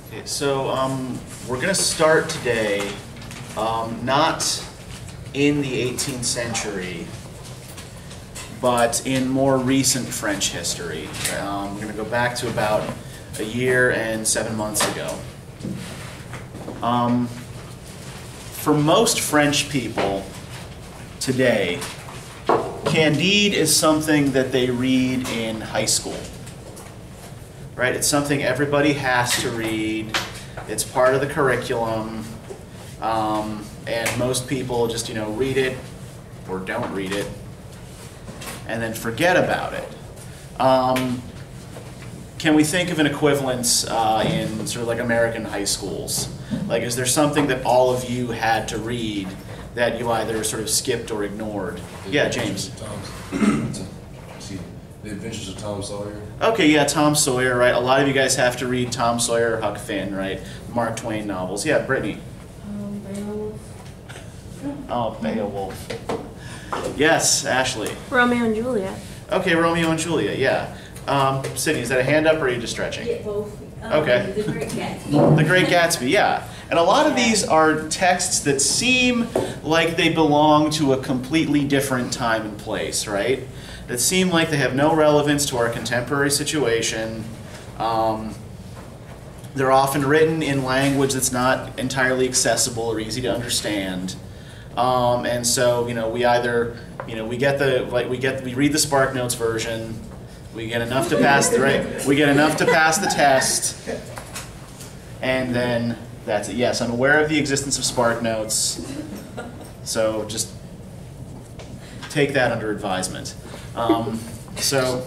Okay, so we're going to start today not in the 18th century, but in more recent French history. We're going to go back to about a year and 7 months ago. For most French people today, Candide is something that they read in high school. Right? It's something everybody has to read. It's part of the curriculum. And most people just, read it or don't read it and then forget about it. Can we think of an equivalence in sort of like American high schools? Like, is there something that all of you had to read that you either sort of skipped or ignored? Yeah, James. The Adventures of Tom Sawyer. Okay, yeah, Tom Sawyer, right? A lot of you guys have to read Tom Sawyer, Huck Finn, right? Mark Twain novels. Yeah, Brittany. Beowulf. Oh, Beowulf. Yes, Ashley. Romeo and Juliet. Okay, Romeo and Juliet, yeah. Sydney, is that a hand up or are you just stretching? Yeah, both. Okay. The Great Gatsby. The Great Gatsby, yeah. And a lot of these are texts that seem like they belong to a completely different time and place, right? That seem like they have no relevance to our contemporary situation. They're often written in language that's not entirely accessible or easy to understand. And so, we either, we read the SparkNotes version, we get enough to pass the test, and then that's it. Yes, I'm aware of the existence of SparkNotes, so just take that under advisement. So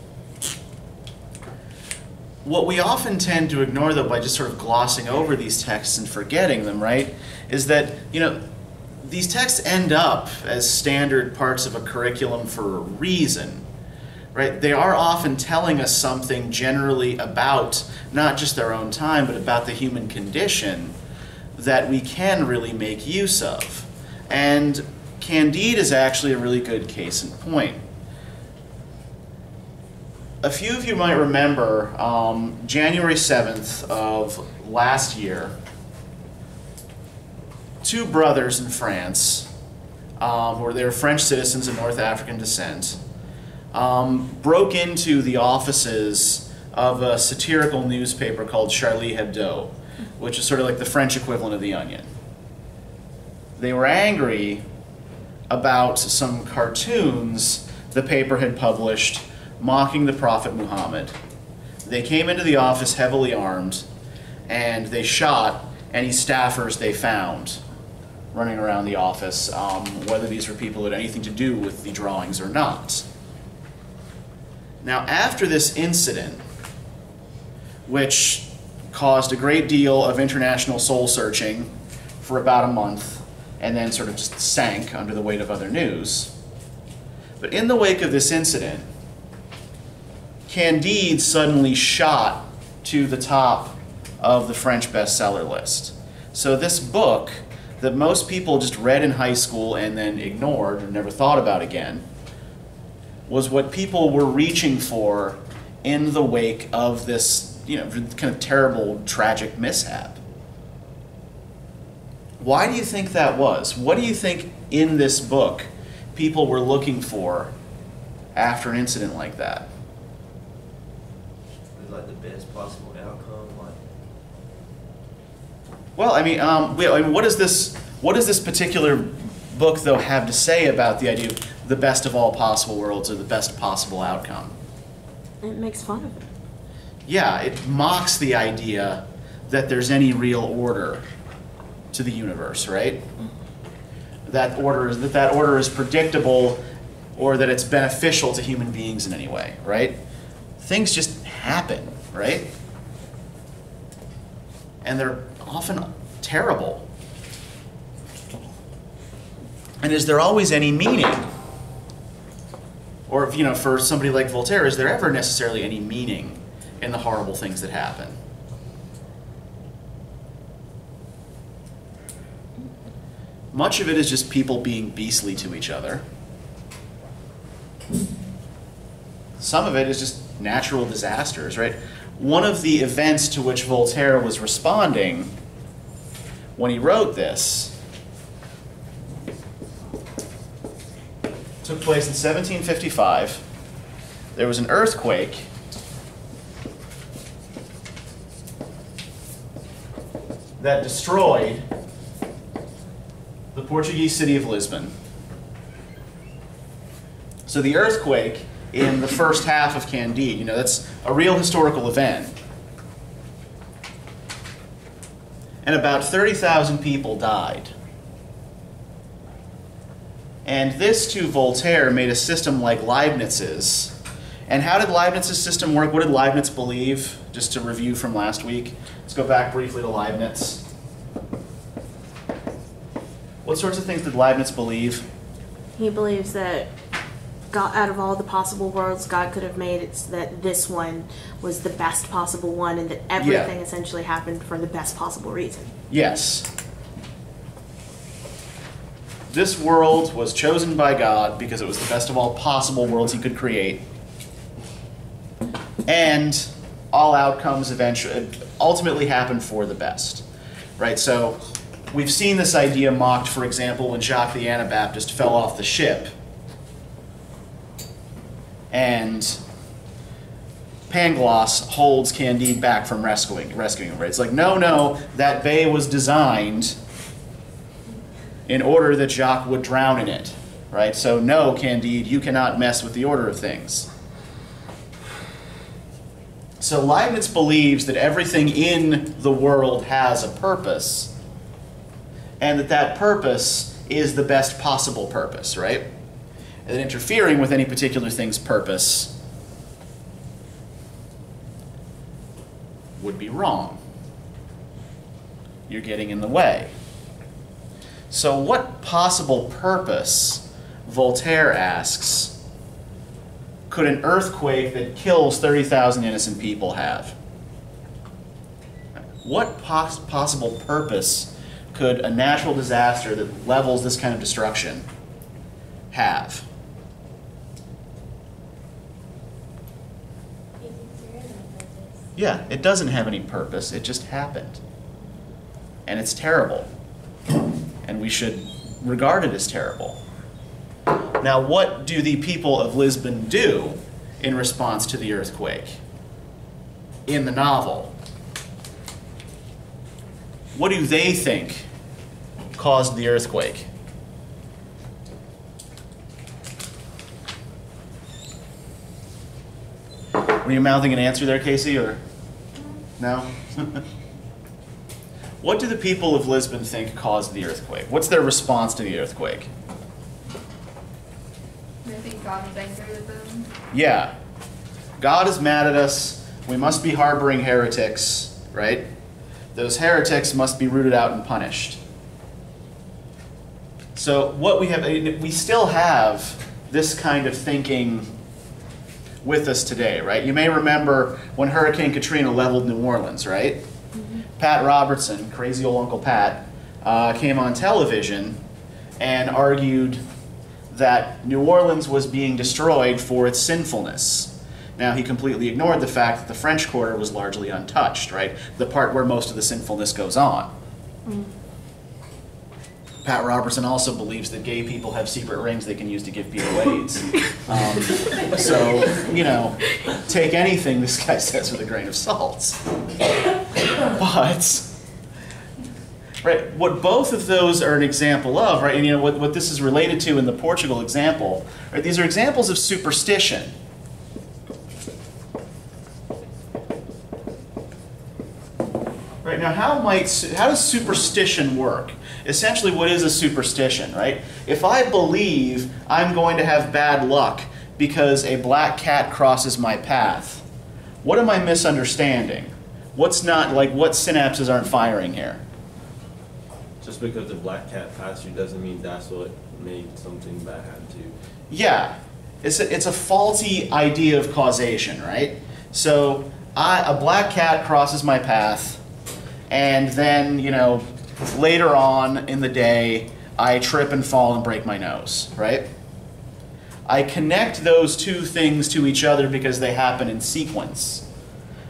what we often tend to ignore, though, by just sort of glossing over these texts and forgetting them, right, is that, these texts end up as standard parts of a curriculum for a reason, right? They are often telling us something generally about not just our own time, but about the human condition that we can really make use of. And Candide is actually a really good case in point. A few of you might remember January 7th of last year, two brothers in France, they were French citizens of North African descent, broke into the offices of a satirical newspaper called Charlie Hebdo, which is sort of like the French equivalent of The Onion. They were angry about some cartoons the paper had published mocking the Prophet Muhammad. They came into the office heavily armed, and they shot any staffers they found running around the office, whether these were people who had anything to do with the drawings or not. Now, after this incident, which caused a great deal of international soul-searching for about a month, and then sort of just sank under the weight of other news, but in the wake of this incident, Candide suddenly shot to the top of the French bestseller list. So this book that most people just read in high school and then ignored or never thought about again was what people were reaching for in the wake of this, kind of terrible, tragic mishap. Why do you think that was? What do you think in this book people were looking for after an incident like that? Like the best possible outcome, Well, what does this particular book, though, have to say about the idea of the best of all possible worlds or the best possible outcome? It makes fun of it. Yeah, it mocks the idea that there's any real order to the universe, right? That order is predictable, or that it's beneficial to human beings in any way, right? Things just happen, right? And they're often terrible. And is there always any meaning? Or, for somebody like Voltaire, is there ever necessarily any meaning in the horrible things that happen? Much of it is just people being beastly to each other. Some of it is just natural disasters, right? one of the events to which Voltaire was responding when he wrote this took place in 1755. There was an earthquake that destroyed the Portuguese city of Lisbon. So the earthquake in the first half of Candide, you know, that's a real historical event. And about 30,000 people died. And this, to Voltaire, made a system like Leibniz's. And how did Leibniz's system work? What did Leibniz believe? Just to review from last week. Let's go back briefly to Leibniz. What sorts of things did Leibniz believe? He believes that God, out of all the possible worlds God could have made, it's that this one was the best possible one, and that everything essentially happened for the best possible reason. Yes. This world was chosen by God because it was the best of all possible worlds he could create. And all outcomes ultimately happen for the best. Right? So we've seen this idea mocked, for example, when Jacques the Anabaptist fell off the ship. And Pangloss holds Candide back from rescuing him. Right? It's like, no, that bay was designed in order that Jacques would drown in it. Right? So no, Candide, you cannot mess with the order of things. So Leibniz believes that everything in the world has a purpose, and that purpose is the best possible purpose, right? And that interfering with any particular thing's purpose would be wrong. You're getting in the way. So what possible purpose, Voltaire asks, could an earthquake that kills 30,000 innocent people have? What possible purpose could a natural disaster that levels this kind of destruction have? Yeah, it doesn't have any purpose. It just happened. And it's terrible. And we should regard it as terrible. Now, what do the people of Lisbon do in response to the earthquake in the novel? What do they think caused the earthquake? Were you mouthing an answer there, Casey, or no? What do the people of Lisbon think caused the earthquake? What's their response to the earthquake? They think God was angry with them. Yeah. God is mad at us. We must be harboring heretics, right? Those heretics must be rooted out and punished. So what we have, we still have this kind of thinking with us today, right? You may remember when Hurricane Katrina leveled New Orleans, right? Mm-hmm. Pat Robertson, crazy old Uncle Pat, came on television and argued that New Orleans was being destroyed for its sinfulness. Now, he completely ignored the fact that the French Quarter was largely untouched, right? The part where most of the sinfulness goes on. Mm. Pat Robertson also believes that gay people have secret rings they can use to give people AIDS. So, you know, take anything this guy says with a grain of salt. But, right, what both of those are an example of, right, and you know, what this is related to in the Portugal example, right, these are examples of superstition. Right, now how does superstition work? Essentially, what is a superstition, right? If I believe I'm going to have bad luck because a black cat crosses my path, what am I misunderstanding? What's not, like, what synapses aren't firing here? Just because the black cat passed you doesn't mean that's what made something bad happen to you. Yeah, it's a faulty idea of causation, right? So a black cat crosses my path, and then, you know, later on in the day, I trip and fall and break my nose, right? I connect those two things to each other because they happen in sequence.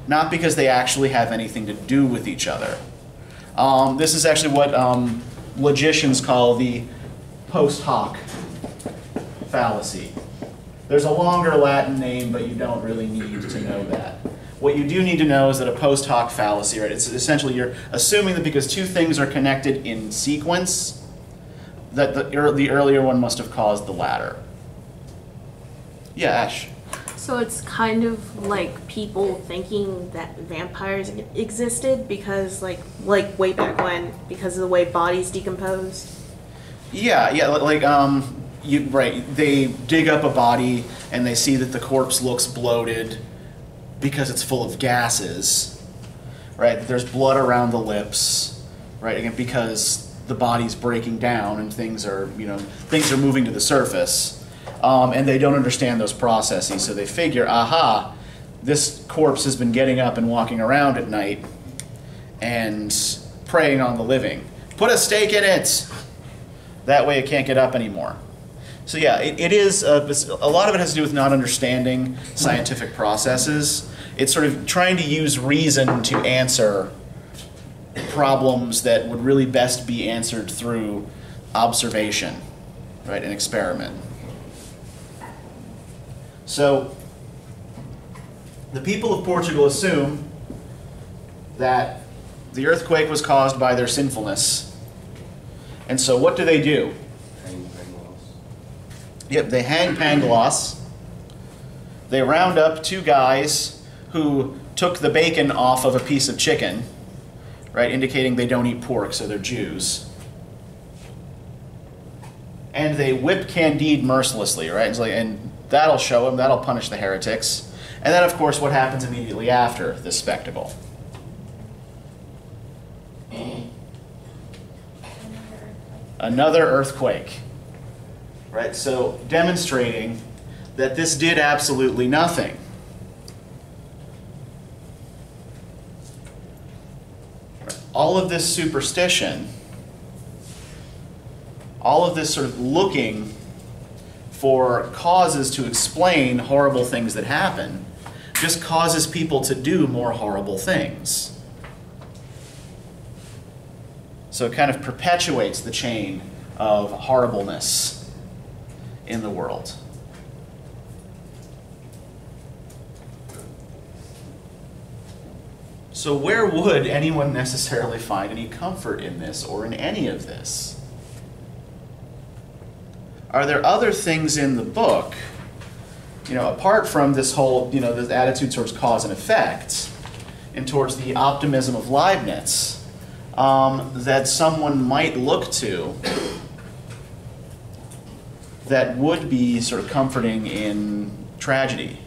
not because they actually have anything to do with each other. This is actually what logicians call the post hoc fallacy. There's a longer Latin name, but you don't really need to know that. What you do need to know is that a post hoc fallacy, right? It's essentially you're assuming that because two things are connected in sequence, that the earlier one must have caused the latter. Yeah, Ash. So it's kind of like people thinking that vampires existed because like way back when, because of the way bodies decomposed. Yeah, like they dig up a body and they see that the corpse looks bloated because it's full of gases, right? There's blood around the lips, right? Again, because the body's breaking down and things are moving to the surface, and they don't understand those processes, so they figure, aha, this corpse has been getting up and walking around at night and preying on the living. Put a stake in it. That way it can't get up anymore. So yeah, it is, a lot of it has to do with not understanding scientific processes. It's sort of trying to use reason to answer problems that would really best be answered through observation, right, and experiment. So the people of Portugal assume that the earthquake was caused by their sinfulness. And so what do? Hang Pangloss. Yep, they hang Pangloss. They round up two guys who took the bacon off of a piece of chicken, right, indicating they don't eat pork, so they're Jews. And they whip Candide mercilessly, right? It's like, and that'll show them, that'll punish the heretics. And then, of course, what happens immediately after this spectacle? Another earthquake, right? So demonstrating that this did absolutely nothing. All of this superstition, all of this sort of looking for causes to explain horrible things that happen, just causes people to do more horrible things. So it kind of perpetuates the chain of horribleness in the world. So where would anyone necessarily find any comfort in this or in any of this? Are there other things in the book, apart from this whole, this attitude towards cause and effect and towards the optimism of Leibniz, that someone might look to that would be sort of comforting in tragedy?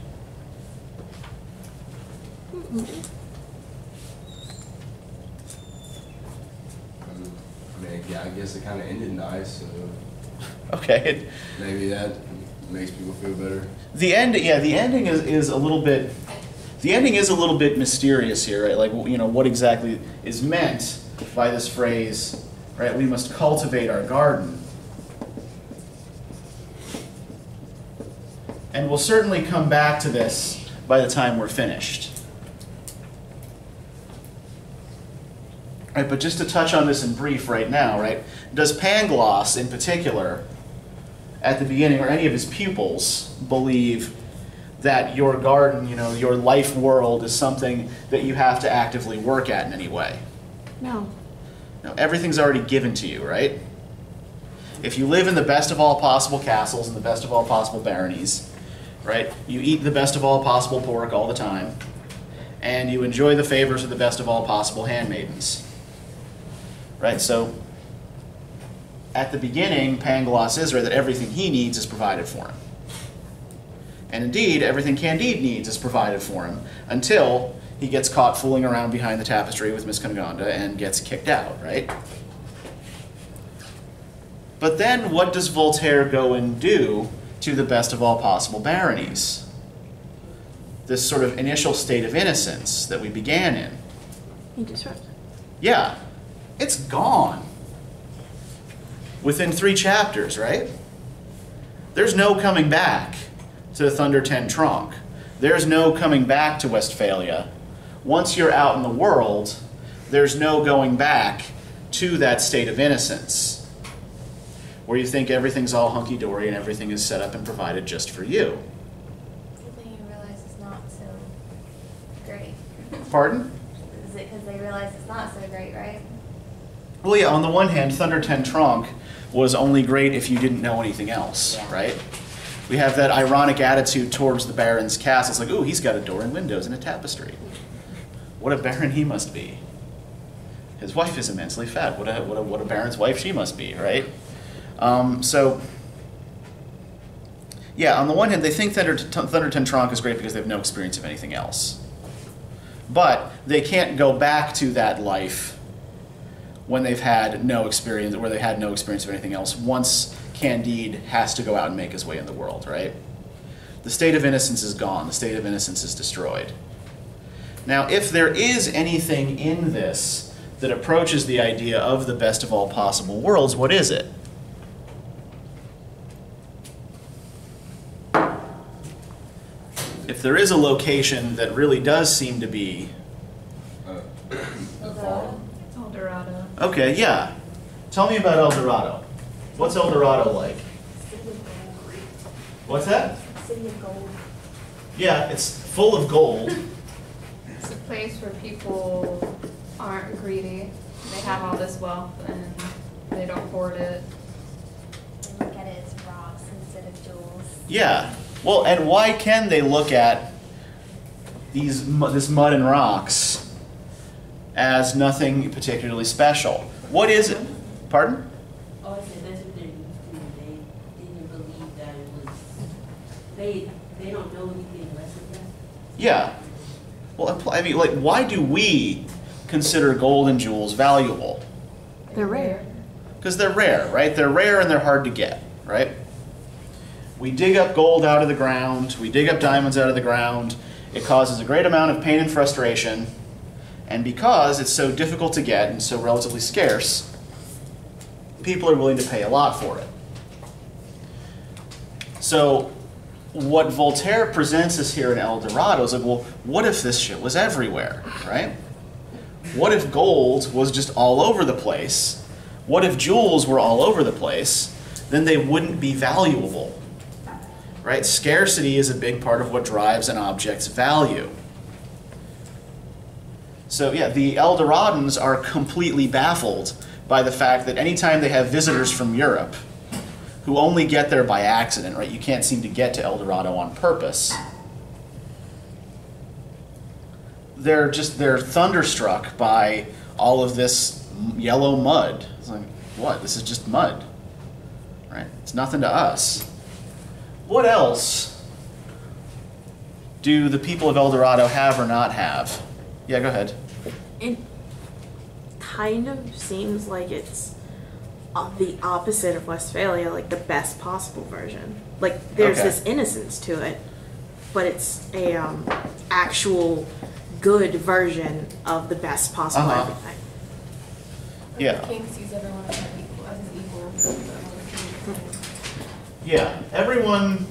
Yeah, I guess it kind of ended nice, so Okay. maybe that makes people feel better. The ending is a little bit. The ending is a little bit mysterious here, right? Like, what exactly is meant by this phrase, right? We must cultivate our garden. And we'll certainly come back to this by the time we're finished. Right, but just to touch on this in brief right now, right? Does Pangloss in particular, at the beginning, or any of his pupils, believe that your garden, your life world is something that you have to actively work at in any way? No. No, everything's already given to you, right? If you live in the best of all possible castles and the best of all possible baronies, right? You eat the best of all possible pork all the time, and you enjoy the favors of the best of all possible handmaidens. Right, so at the beginning, Pangloss is right that everything he needs is provided for him. And indeed, everything Candide needs is provided for him until he gets caught fooling around behind the tapestry with Miss Cunegonde and gets kicked out, right? But then what does Voltaire go and do to the best of all possible baronies? This sort of initial state of innocence that we began in. He disrupts. Yeah. It's gone. Within 3 chapters, right? There's no coming back to the Thunder Ten Tronckh. There's no coming back to Westphalia once you're out in the world, there's no going back to that state of innocence, where you think everything's all hunky-dory and everything is set up and provided just for you. But then you realize it's not so great. Pardon? Is it because they realize it's not so great, right? Well, yeah, on the one hand, Thunder Ten Tronc was only great if you didn't know anything else, Yeah. right? We have that ironic attitude towards the Baron's castle. It's like, ooh, he's got a door and windows and a tapestry. What a baron he must be. His wife is immensely fat. What a baron's wife she must be, right? So, yeah, on the one hand, they think Thunder Ten Tronc is great because they have no experience of anything else. But they can't go back to that life when they've had no experience, where they had no experience of anything else, once Candide has to go out and make his way in the world, right? The state of innocence is gone. The state of innocence is destroyed. Now, if there is anything in this that approaches the idea of the best of all possible worlds, what is it? If there is a location that really does seem to be... The farm. El Dorado. Okay, yeah. Tell me about El Dorado. What's El Dorado like? City of gold. What's that? City of gold. Yeah, it's full of gold. It's a place where people aren't greedy. They have all this wealth and they don't hoard it. They look at it as rocks instead of jewels. Yeah. Well, and why can they look at this mud and rocks as nothing particularly special? What is it? Pardon? Oh, I said that's what they're used to. They didn't believe that it was. They don't know anything less of that. Yeah. Well, I mean, like, why do we consider gold and jewels valuable? They're rare. Because they're rare, right? They're rare and they're hard to get, right? We dig up gold out of the ground, we dig up diamonds out of the ground. It causes a great amount of pain and frustration. And because it's so difficult to get and so relatively scarce, people are willing to pay a lot for it. So what Voltaire presents us here in El Dorado is like, well, what if this shit was everywhere, right? What if gold was just all over the place? What if jewels were all over the place? Then they wouldn't be valuable, right? Scarcity is a big part of what drives an object's value. So yeah, the Eldoradans are completely baffled by the fact that anytime they have visitors from Europe who only get there by accident, right? You can't seem to get to El Dorado on purpose. They're thunderstruck by all of this yellow mud. It's like, what? This is just mud, right? It's nothing to us. What else do the people of El Dorado have or not have? Yeah, go ahead. It kind of seems like it's the opposite of Westphalia, like the best possible version. Like there's Okay. this innocence to it, but it's a actual good version of the best possible Uh-huh. everything. Yeah. The king sees everyone as equal, as his equal. Yeah, everyone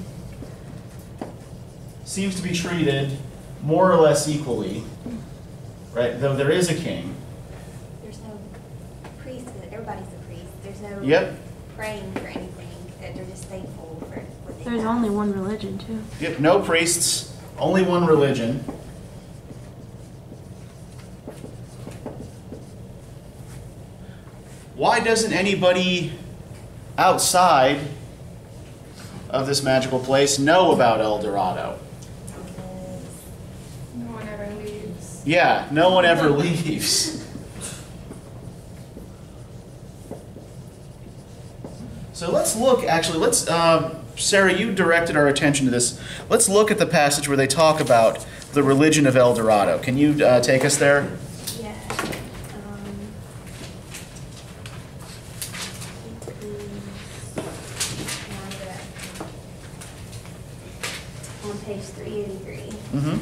seems to be treated more or less equally, right? Though there is a king. There's no priest, everybody's a priest. There's no Yep. praying for anything. They're just thankful for what they There's have. only one religion too. Yep, no priests, only one religion. Why doesn't anybody outside of this magical place know about El Dorado? No one ever leaves. Yeah, no one ever leaves. So let's look, actually, Sarah, you directed our attention to this. Let's look at the passage where they talk about the religion of El Dorado. Can you take us there? Yeah. On page 383. Mm-hmm.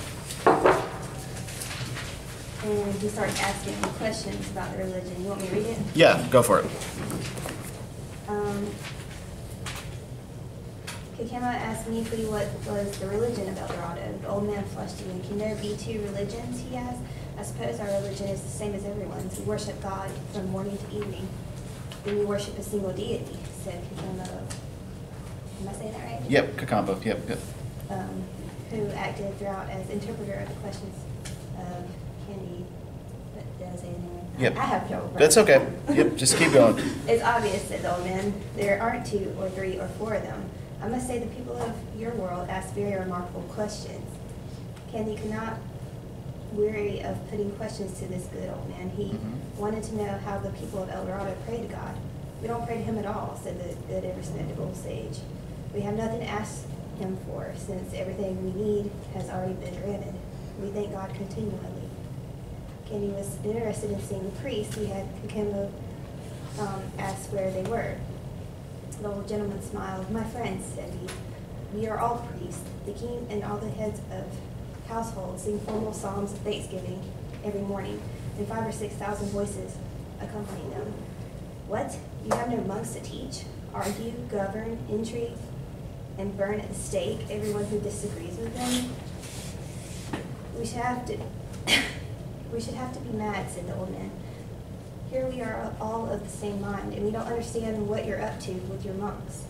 And he starts asking me questions about the religion. You want me to read it? Yeah, go for it. Kakema asked Neefly what was the religion of El Dorado. The old man flushed again. Can there be two religions, he asked. I suppose our religion is the same as everyone's. We worship God from morning to evening. Then we worship a single deity, said Kakema. Am I saying that right? Yep, Kakambo. Yep, good. Who acted throughout as interpreter of the questions of Candy. Did I say his name? Yep. I have trouble. That's okay. Yep, just keep going. It's obvious, said the old man. There aren't 2 or 3 or 4 of them. I must say the people of your world ask very remarkable questions. Candy could not weary of putting questions to this good old man. He wanted to know how the people of El Dorado pray to God. We don't pray to him at all, said the good ever-respectable sage. We have nothing to ask him for, since everything we need has already been granted. We thank God continually. Candy was interested in seeing the priest. He had Kakemo asked where they were. The old gentleman smiled. My friends, said he, we are all priests. The king and all the heads of households sing formal psalms of thanksgiving every morning, and 5,000 or 6,000 voices accompany them. What? You have no monks to teach, argue, govern, intrigue, and burn at the stake everyone who disagrees with them? We should have to be mad, said the old man. Here we are all of the same mind, and we don't understand what you're up to with your monks.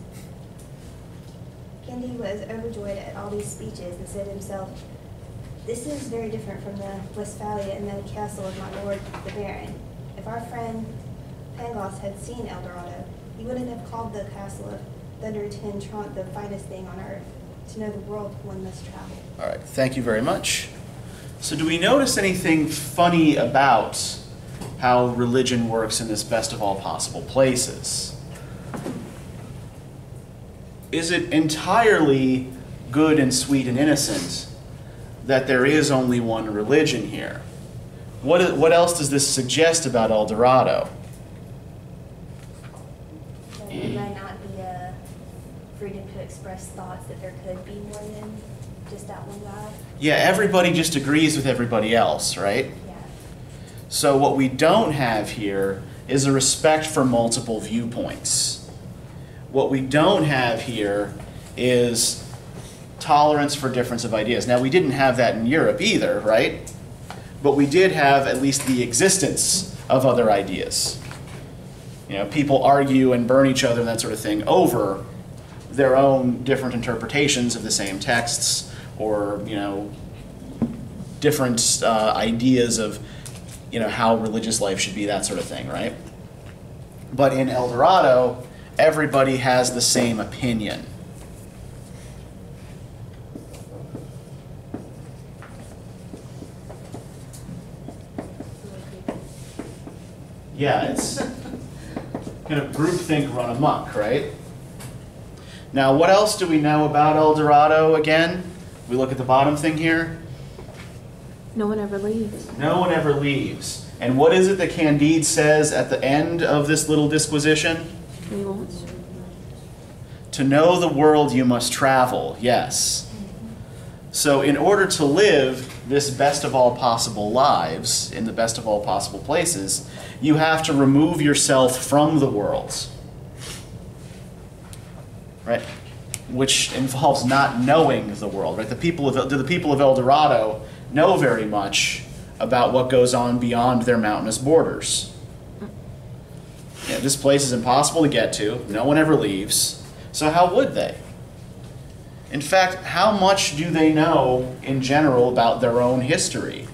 Candy was overjoyed at all these speeches and said to himself, this is very different from the Westphalia and the castle of my lord the Baron. If our friend Pangloss had seen El Dorado, he wouldn't have called the castle of Thunder Ten Tronc the finest thing on earth. To know the world, one must travel. All right, thank you very much. So do we notice anything funny about how religion works in this best of all possible places? Is it entirely good and sweet and innocent that there is only one religion here? What else does this suggest about El Dorado? That there might not be a freedom to express thoughts, that there could be more than just that one God. Yeah, everybody just agrees with everybody else, right? Yeah. So what we don't have here is a respect for multiple viewpoints. What we don't have here is tolerance for difference of ideas. Now, we didn't have that in Europe either, right? But we did have at least the existence of other ideas. You know, people argue and burn each other and that sort of thing over their own different interpretations of the same texts, or, you know, different ideas of, you know, how religious life should be, that sort of thing, right? But in El Dorado, everybody has the same opinion. Yeah, it's kind of groupthink run amok, right? Now, what else do we know about El Dorado again? We look at the bottom thing here. No one ever leaves. No one ever leaves. And what is it that Candide says at the end of this little disquisition? He wants. To know the world you must travel, yes. So in order to live this best of all possible lives, in the best of all possible places, you have to remove yourself from the world. Right? Which involves not knowing the world, right? Do the people of El Dorado know very much about what goes on beyond their mountainous borders? Yeah, this place is impossible to get to. No one ever leaves. So how would they? In fact, how much do they know in general about their own history?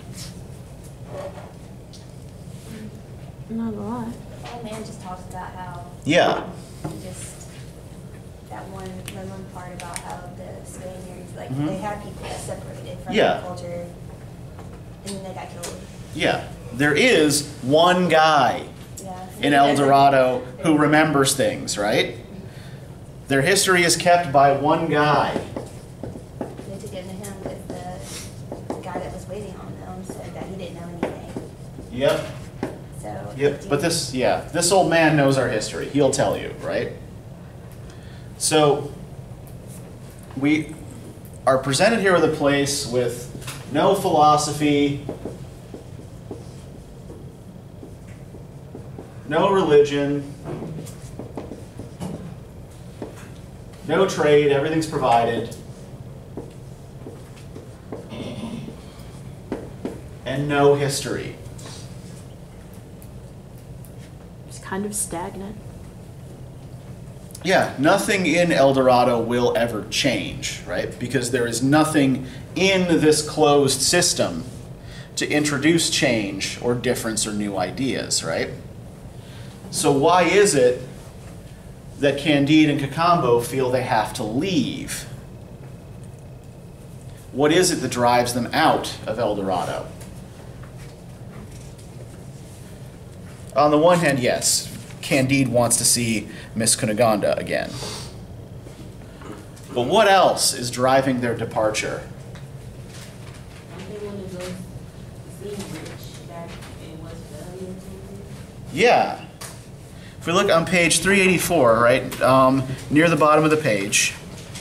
Not a lot. The old man just talks about how Yeah. just that one part about how the Spaniards, like, Mhm. they had people that separated from Yeah. their culture, and then they got killed. Yeah. There is one guy Yeah. in El Dorado who remembers things, right? Their history is kept by one guy. They took it to him because the guy that was waiting on them said that he didn't know anything. Yep. So. Yep. But this old man knows our history. He'll tell you, right? So we are presented here with a place with no philosophy, no religion, No trade, everything's provided. And no history. It's kind of stagnant. Yeah, nothing in El Dorado will ever change, right? Because there is nothing in this closed system to introduce change or difference or new ideas, right? So why is it that Candide and Cacambo feel they have to leave? What is it that drives them out of El Dorado? On the one hand, yes, Candide wants to see Miss Cunegonde again. But what else is driving their departure? Don't they want to go see rich back in West Valley or something? Yeah. If we look on page 384, right, near the bottom of the page,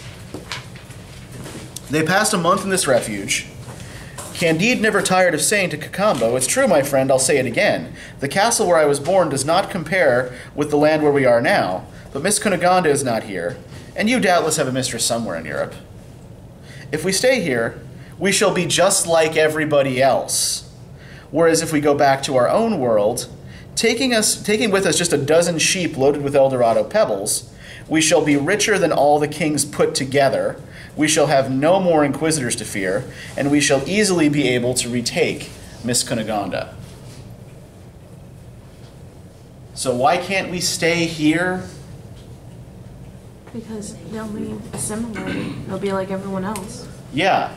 they passed a month in this refuge. Candide never tired of saying to Cacambo, "It's true, my friend, I'll say it again. The castle where I was born does not compare with the land where we are now, but Miss Cunegonde is not here, and you doubtless have a mistress somewhere in Europe. If we stay here, we shall be just like everybody else. Whereas if we go back to our own world, taking with us just a dozen sheep loaded with El Dorado pebbles, we shall be richer than all the kings put together. We shall have no more inquisitors to fear, and we shall easily be able to retake Miss Cunegonde." So why can't we stay here? Because they'll be assimilated. They'll be like everyone else. Yeah.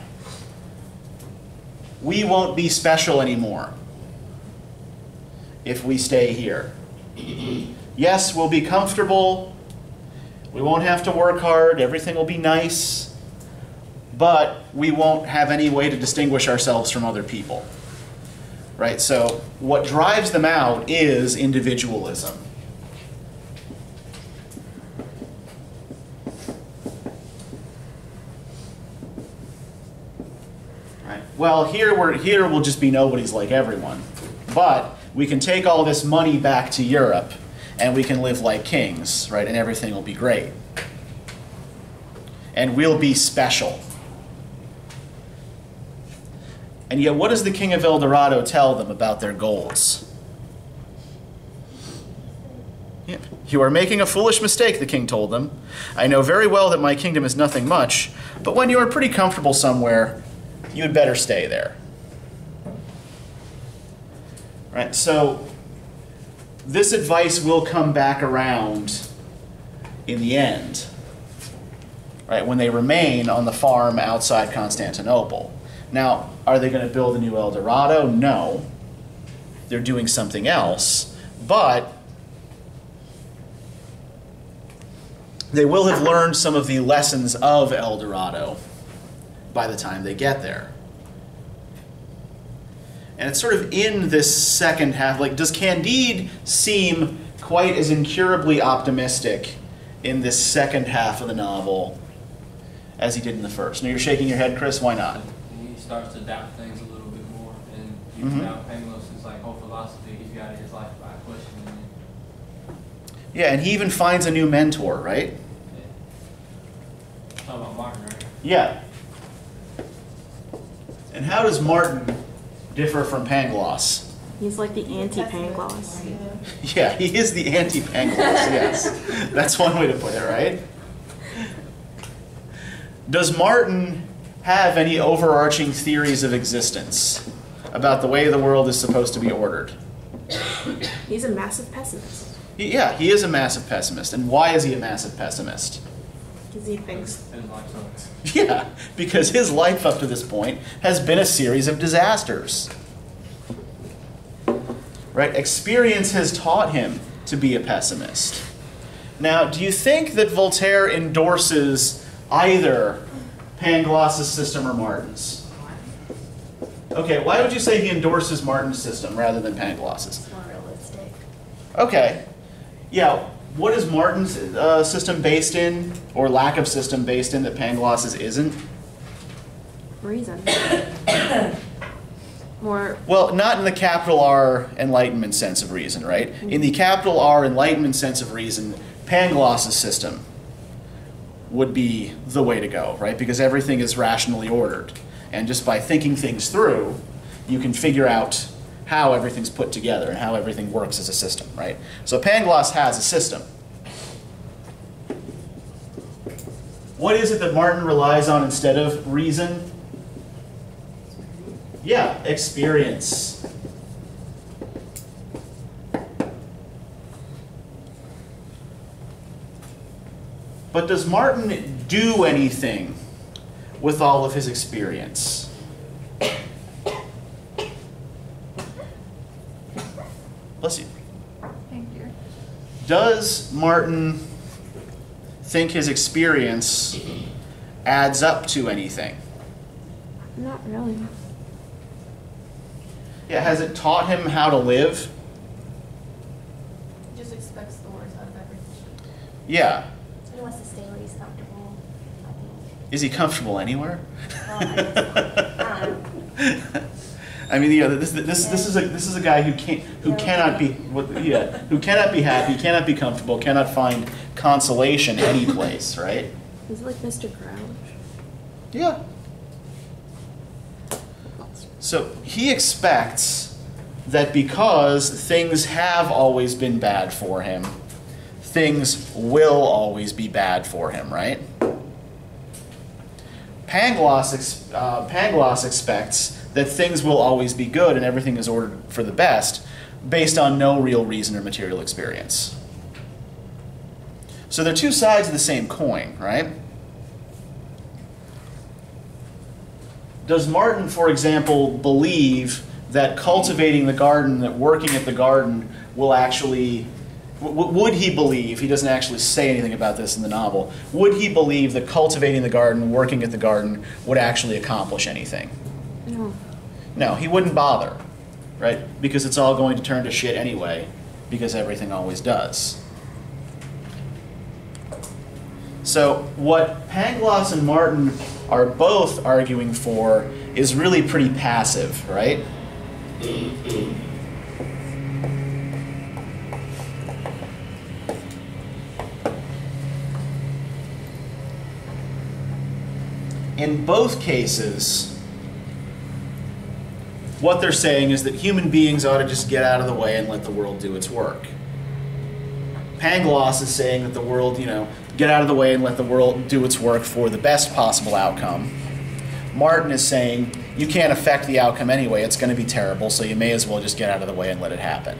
We won't be special anymore if we stay here. Yes, we'll be comfortable. We won't have to work hard. Everything will be nice. But we won't have any way to distinguish ourselves from other people. Right? So what drives them out is individualism. Right. Well, here we'll just be nobodies like everyone. But we can take all this money back to Europe and we can live like kings, right? And everything will be great. And we'll be special. And yet, what does the king of El Dorado tell them about their goals? Yeah. "You are making a foolish mistake," the king told them. "I know very well that my kingdom is nothing much, but when you are pretty comfortable somewhere, you'd better stay there." Right? So, this advice will come back around in the end, right? When they remain on the farm outside Constantinople. Now, are they going to build a new El Dorado? No. They're doing something else. But they will have learned some of the lessons of El Dorado by the time they get there. And it's sort of in this second half, like, does Candide seem quite as incurably optimistic in this second half of the novel as he did in the first? Now, you're shaking your head, Chris. Why not? He starts to doubt things a little bit more, and you Mhm. doubt Pangloss' like whole philosophy he's got in his life by questioning it. Yeah, and he even finds a new mentor, right? Talking about Martin, right? Yeah. And how does Martin differ from Pangloss? He's like the anti-Pangloss. Yeah, he is the anti-Pangloss, yes. That's one way to put it, right? Does Martin have any overarching theories of existence about the way the world is supposed to be ordered? He's a massive pessimist. Yeah, he is a massive pessimist. And why is he a massive pessimist? Because he thinks And like so. Yeah, because his life up to this point has been a series of disasters. Right? Experience has taught him to be a pessimist. Now, do you think that Voltaire endorses either Pangloss's system or Martin's? Okay, why would you say he endorses Martin's system rather than Pangloss's? It's more realistic. Okay. Yeah, what is Martin's system based in, or lack of system based in, that Pangloss's isn't? reason. More Well, not in the capital R Enlightenment sense of reason, right? In the capital R Enlightenment sense of reason, Pangloss's system would be the way to go, right? Because everything is rationally ordered. And just by thinking things through, you can figure out how everything's put together and how everything works as a system, right? So Pangloss has a system. What is it that Martin relies on instead of reason? Yeah, experience. But does Martin do anything with all of his experience? Bless you. Thank you. Does Martin think his experience adds up to anything? Not really. Yeah, has it taught him how to live? He just expects the worst out of everything. Yeah. He wants to stay where he's comfortable, I think. Is he comfortable anywhere? Well, I don't know. I mean, yeah, this is a guy who cannot be who cannot be happy, cannot be comfortable, cannot find consolation any place, right? He's like Mr. Crouch. Yeah. So he expects that because things have always been bad for him, things will always be bad for him, right? Pangloss expects that things will always be good and everything is ordered for the best based on no real reason or material experience. So they're two sides of the same coin, right? Does Martin, for example, believe that cultivating the garden, that working at the garden will actually, would he believe, he doesn't actually say anything about this in the novel, would he believe that cultivating the garden, working at the garden, would actually accomplish anything? No. No, he wouldn't bother, right? Because it's all going to turn to shit anyway, because everything always does. So what Pangloss and Martin are both arguing for is really pretty passive, right? In both cases, what they're saying is that human beings ought to just get out of the way and let the world do its work. Pangloss is saying that the world, get out of the way and let the world do its work for the best possible outcome. Martin is saying, you can't affect the outcome anyway, it's going to be terrible, so you may as well just get out of the way and let it happen.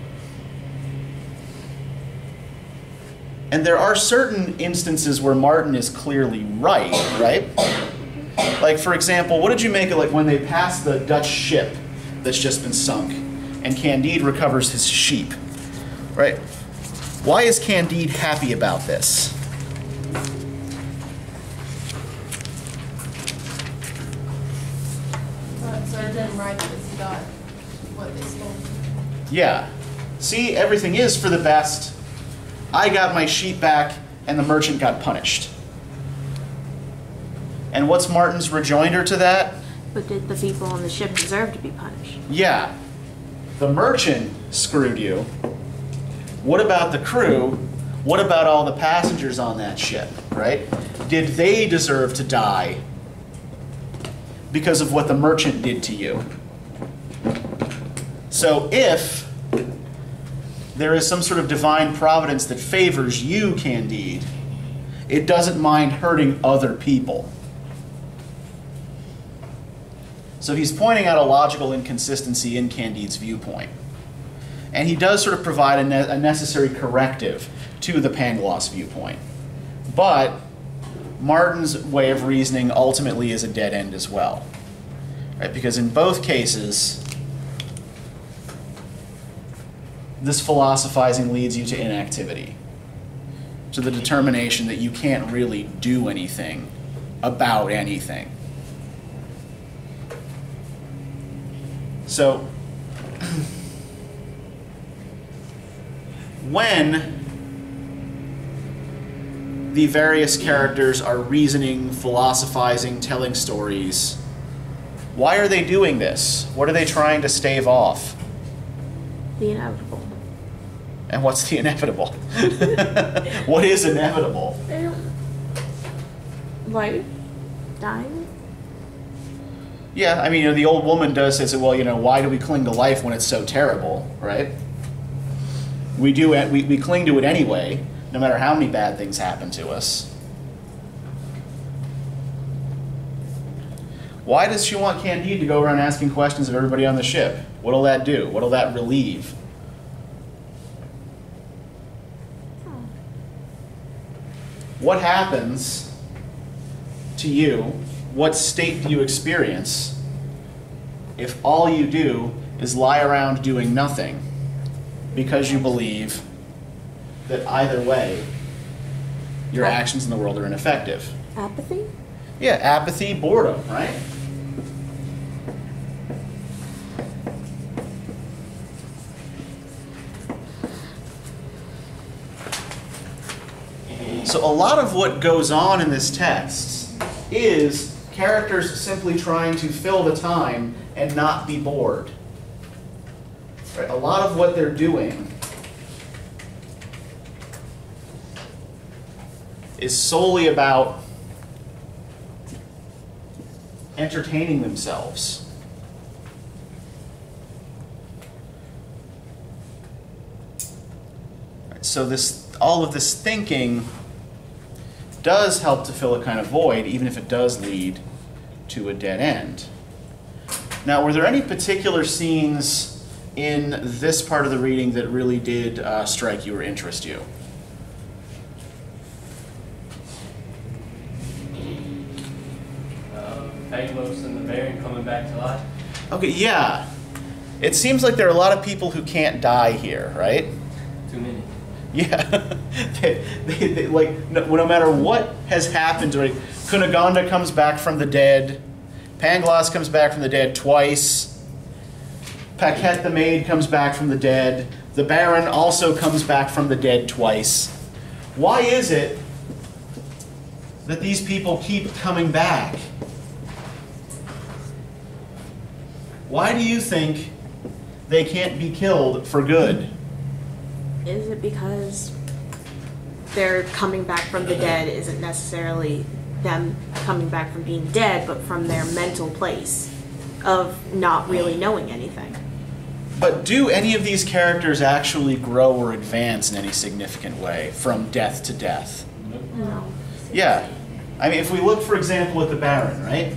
And there are certain instances where Martin is clearly right? Like, for example, what did you make of when they pass the Dutch ship that's just been sunk, and Candide recovers his sheep, right? Why is Candide happy about this? So it didn't right because he got what they stole. Yeah. See, everything is for the best. I got my sheep back, and the merchant got punished. And what's Martin's rejoinder to that? But did the people on the ship deserve to be punished? Yeah. The merchant screwed you. What about the crew? What about all the passengers on that ship, right? Did they deserve to die because of what the merchant did to you? So if there is some sort of divine providence that favors you, Candide, it doesn't mind hurting other people. So he's pointing out a logical inconsistency in Candide's viewpoint. And he does sort of provide a necessary corrective to the Pangloss viewpoint. But Martin's way of reasoning ultimately is a dead end as well. Right? Because in both cases, this philosophizing leads you to inactivity, to the determination that you can't really do anything about anything. So, when the various characters are reasoning, philosophizing, telling stories, why are they doing this? What are they trying to stave off? The inevitable. And what's the inevitable? What is inevitable? Life? Dying? Yeah, I mean, the old woman does say, well, why do we cling to life when it's so terrible, right? We cling to it anyway, no matter how many bad things happen to us. Why does she want Candide to go around asking questions of everybody on the ship? What'll that do? What'll that relieve? What happens to you? What state do you experience if all you do is lie around doing nothing because you believe that either way your actions in the world are ineffective? Apathy? Yeah, apathy, boredom, right? So a lot of what goes on in this text is characters simply trying to fill the time and not be bored. Right? A lot of what they're doing is solely about entertaining themselves. Right, so all of this thinking does help to fill a kind of void, even if it does lead to a dead end. Now, were there any particular scenes in this part of the reading that really did strike you or interest you? Pangloss and the Baron coming back to life. Okay, yeah. It seems like there are a lot of people who can't die here, right? Too many. Yeah. they like, no matter what has happened, right? Cunegonde comes back from the dead. Pangloss comes back from the dead twice. Paquette the maid comes back from the dead. The Baron also comes back from the dead twice. Why is it that these people keep coming back? Why do you think they can't be killed for good? Is it because their coming back from the dead isn't necessarily them coming back from being dead, but from their mental place of not really knowing anything? But do any of these characters actually grow or advance in any significant way from death to death? No. Yeah. I mean, if we look, for example, at the Baron, right?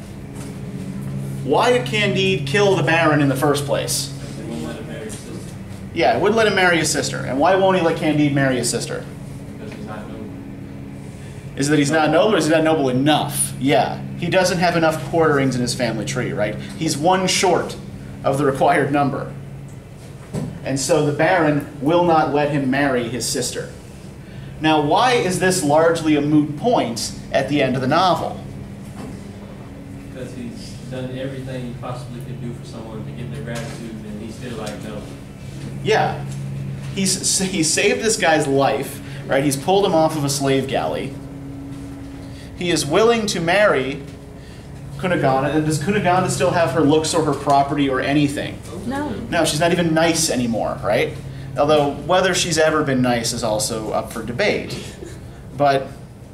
Why did Candide kill the Baron in the first place? They won't let him marry his sister Yeah, wouldn't let him marry his sister. And why won't he let Candide marry his sister? because he's not noble. Is it that he's not noble, or is he not noble enough? Yeah. He doesn't have enough quarterings in his family tree, right? He's one short of the required number. And so the Baron will not let him marry his sister. Now, why is this largely a moot point at the end of the novel? Because he's done everything he possibly could do for someone to get their gratitude, and he's still like, no. Yeah. He saved this guy's life, right? He's pulled him off of a slave galley. He is willing to marry Cunegonde. And does Cunegonde still have her looks or her property or anything? No. No, she's not even nice anymore, right? Although whether she's ever been nice is also up for debate. But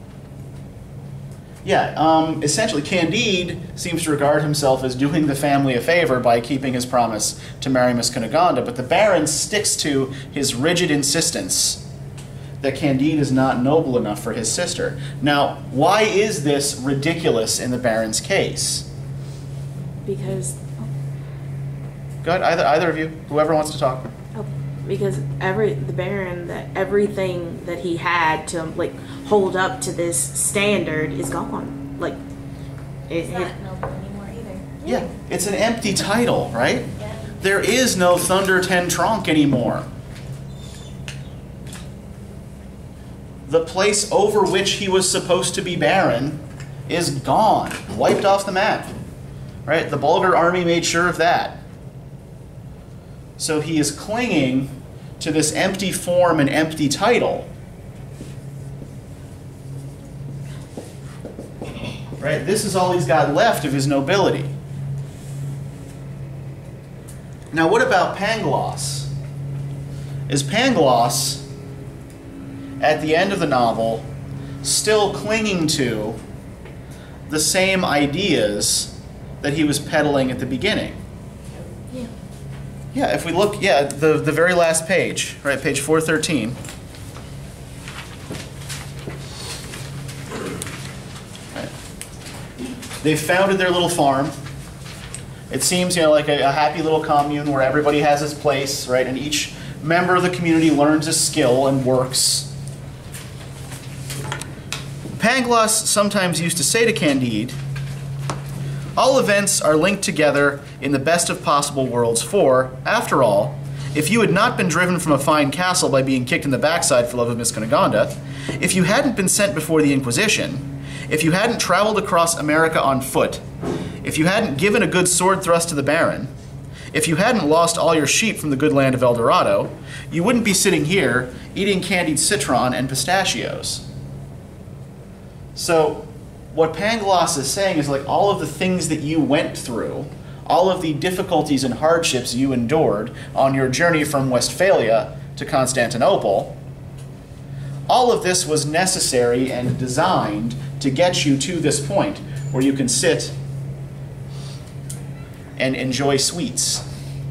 yeah, essentially Candide seems to regard himself as doing the family a favor by keeping his promise to marry Miss Cunegonde, but the Baron sticks to his rigid insistence that Candide is not noble enough for his sister. Now, why is this ridiculous in the Baron's case? Because Go ahead, either of you, whoever wants to talk. because the Baron, that everything that he had to like hold up to this standard is gone. Like It's not noble anymore either. Yeah, it's an empty title, right? Yeah. There is no Thunder Ten Tronc anymore. The place over which he was supposed to be Baron is gone, wiped off the map. Right? The Bulgar army made sure of that. So he is clinging to this empty form and empty title. Right? This is all he's got left of his nobility. Now, what about Pangloss? Is Pangloss, at the end of the novel, still clinging to the same ideas that he was peddling at the beginning. Yeah. Yeah, if we look, yeah, the very last page, right, page 413. Right. They founded their little farm. It seems, you know, like a happy little commune where everybody has his place, right, and each member of the community learns a skill and works. Pangloss sometimes used to say to Candide, "All events are linked together in the best of possible worlds, for, after all, if you had not been driven from a fine castle by being kicked in the backside for love of Miss Cunegonde, if you hadn't been sent before the Inquisition, if you hadn't traveled across America on foot, if you hadn't given a good sword thrust to the Baron, if you hadn't lost all your sheep from the good land of El Dorado, you wouldn't be sitting here eating candied citron and pistachios." So what Pangloss is saying is, like, all of the things that you went through, all of the difficulties and hardships you endured on your journey from Westphalia to Constantinople, all of this was necessary and designed to get you to this point where you can sit and enjoy sweets.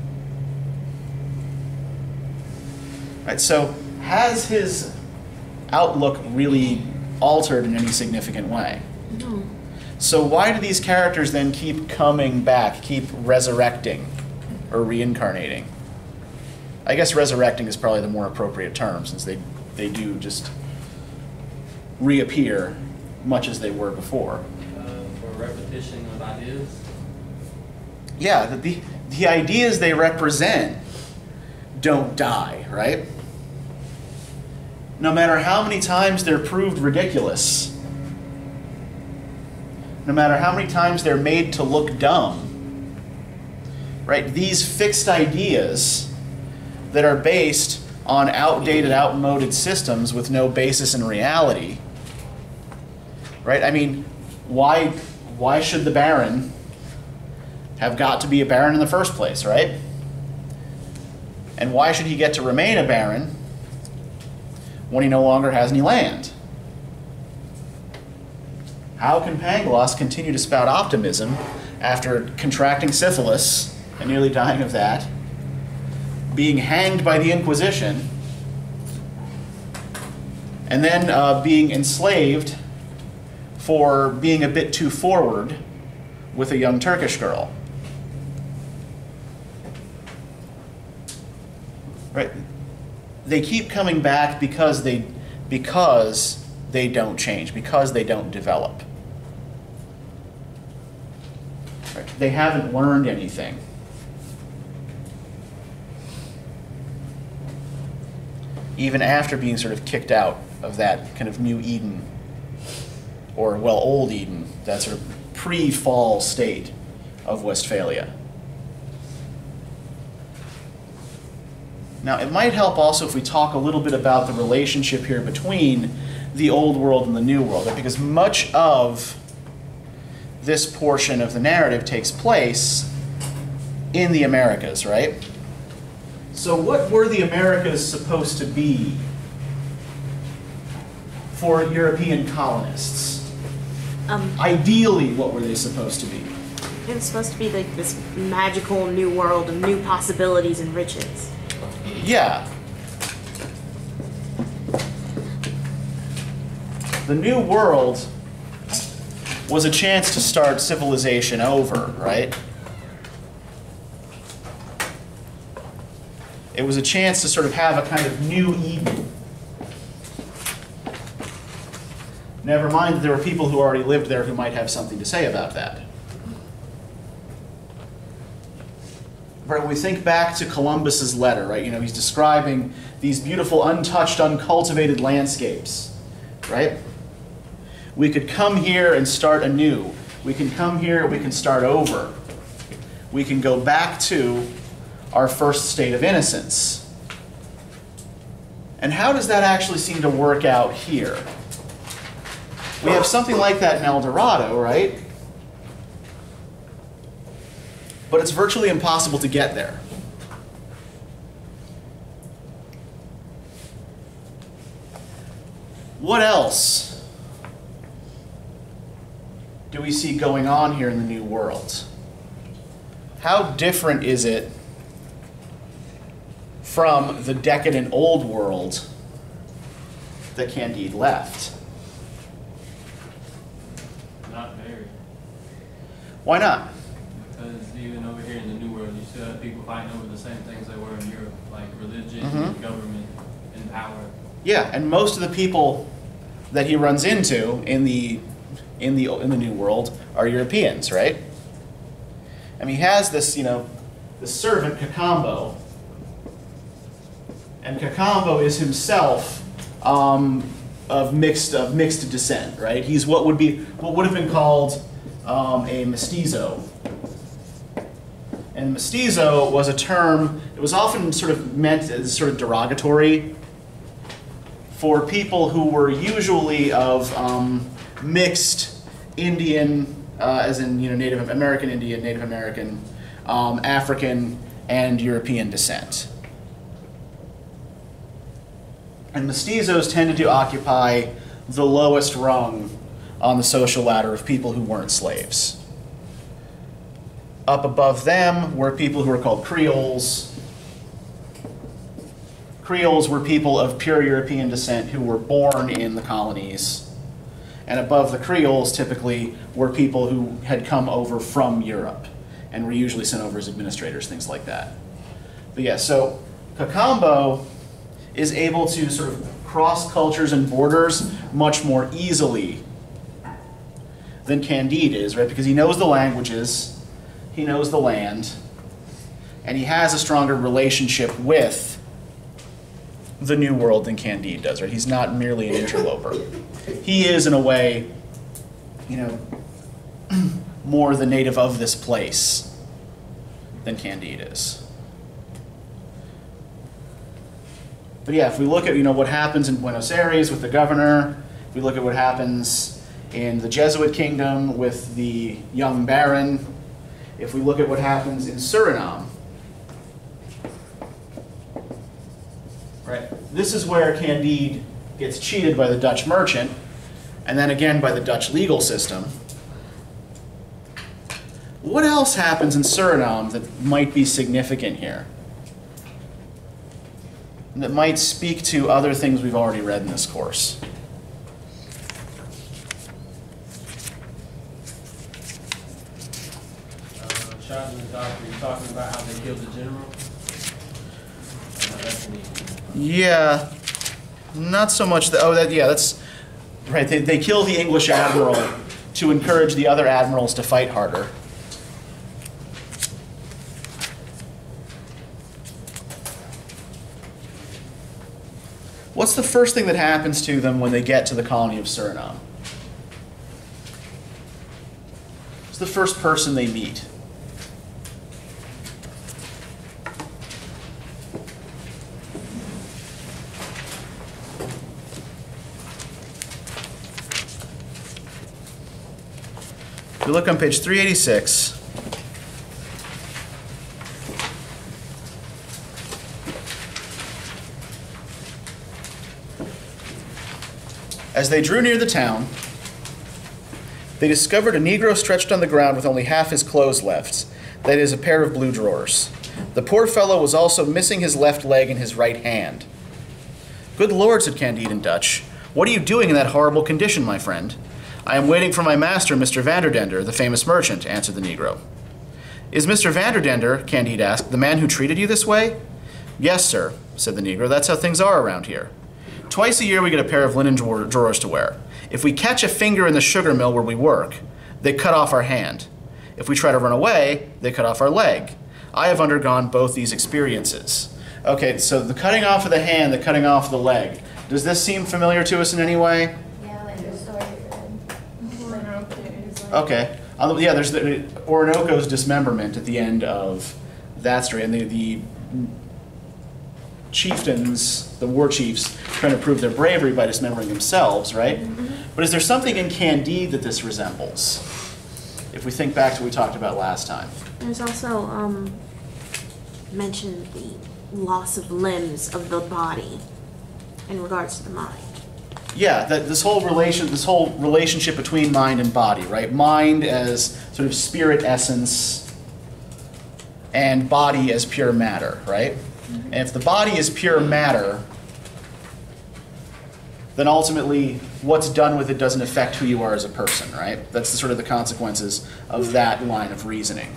Right, so has his outlook really altered in any significant way? No. So why do these characters then keep coming back, keep resurrecting or reincarnating? I guess resurrecting is probably the more appropriate term, since they do just reappear much as they were before. For repetition of ideas. Yeah, the ideas they represent don't die, right? No matter how many times they're proved ridiculous, no matter how many times they're made to look dumb, right? These fixed ideas that are based on outdated, outmoded systems with no basis in reality, right? I mean, why should the Baron have got to be a Baron in the first place, right? And why should he get to remain a Baron when he no longer has any land? How can Pangloss continue to spout optimism after contracting syphilis and nearly dying of that, being hanged by the Inquisition, and then being enslaved for being a bit too forward with a young Turkish girl? Right? They keep coming back because they don't change, because they don't develop. Right? They haven't learned anything. Even after being sort of kicked out of that kind of new Eden, or, well, old Eden, that sort of pre-fall state of Westphalia. Now, it might help also if we talk a little bit about the relationship here between the Old World and the New World, because much of this portion of the narrative takes place in the Americas, right? So what were the Americas supposed to be for European colonists? Ideally, what were they supposed to be? It was supposed to be like this magical new world of new possibilities and riches. Yeah. The New World was a chance to start civilization over, right? It was a chance to sort of have a kind of new Eden. Never mind that there were people who already lived there who might have something to say about that. Right, when we think back to Columbus's letter, right? You know, he's describing these beautiful, untouched, uncultivated landscapes, right? We could come here and start anew. We can come here, we can start over. We can go back to our first state of innocence. And how does that actually seem to work out here? We have something like that in El Dorado, right? But it's virtually impossible to get there. What else do we see going on here in the New World? How different is it from the decadent Old World that Candide left? Not very. Why not? Because even over here in the New World, you still have people fighting over the same things they were in Europe, like religion, Mhm. government, and power. Yeah, and most of the people that he runs into in the New World are Europeans, right? I mean, he has this, the servant Cacambo, and Cacambo is himself of mixed descent, right? He's what would have been called a mestizo. And mestizo was a term, it was often sort of meant as sort of derogatory for people who were usually of mixed Indian, as in Native American Indian, Native American, African, and European descent. And mestizos tended to occupy the lowest rung on the social ladder of people who weren't slaves. Up above them were people who were called Creoles. Creoles were people of pure European descent who were born in the colonies. And above the Creoles typically were people who had come over from Europe and were usually sent over as administrators, things like that. But yeah, so Cacambo is able to sort of cross cultures and borders much more easily than Candide is, right? Because he knows the languages, he knows the land, and he has a stronger relationship with the New World than Candide does, right? He's not merely an interloper. He is, in a way, more the native of this place than Candide is. But yeah, if we look at what happens in Buenos Aires with the governor, if we look at what happens in the Jesuit kingdom with the young baron, if we look at what happens in Suriname, right? This is where Candide gets cheated by the Dutch merchant, and then again by the Dutch legal system. What else happens in Suriname that might be significant here? That might speak to other things we've already read in this course. Shot in the dark, are you talking about how they killed the general? That's neat. Yeah, not so much. That's right. They kill the English admiral to encourage the other admirals to fight harder. What's the first thing that happens to them when they get to the colony of Suriname? What's the first person they meet? If you look on page 386, as they drew near the town, they discovered a Negro stretched on the ground with only half his clothes left, that is, a pair of blue drawers. The poor fellow was also missing his left leg and his right hand. "Good Lord," said Candide in Dutch, "what are you doing in that horrible condition, my friend?" "I am waiting for my master, Mr. Vanderdendur, the famous merchant," answered the Negro. "Is Mr. Vanderdendur," Candide asked, "the man who treated you this way?" "Yes, sir," said the Negro. "That's how things are around here. Twice a year we get a pair of linen drawers to wear. If we catch a finger in the sugar mill where we work, they cut off our hand. If we try to run away, they cut off our leg. I have undergone both these experiences." Okay, so the cutting off of the hand, the cutting off of the leg. Does this seem familiar to us in any way? Yeah, like the story Okay. Yeah, there's the Orinoco's dismemberment at the end of that story, and the chieftains, the war chiefs, trying to prove their bravery by dismembering themselves, right? Mm-hmm. But is there something in Candide that this resembles? If we think back to what we talked about last time. There's also mentioned the loss of limbs of the body in regards to the mind. Yeah, that this whole relationship between mind and body, right? Mind as sort of spirit essence, and body as pure matter, right? And if the body is pure matter, then ultimately what's done with it doesn't affect who you are as a person, right? That's the, sort of the consequences of that line of reasoning.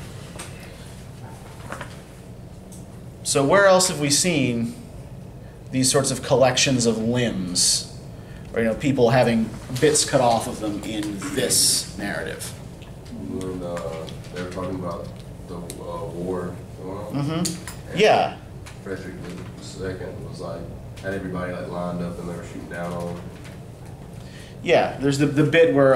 So where else have we seen these sorts of collections of limbs, or people having bits cut off of them in this narrative? When they were talking about the war going on. Mm-hmm. Yeah. Frederick II was like, had everybody like lined up and they were shooting down on him. Yeah, there's the bit where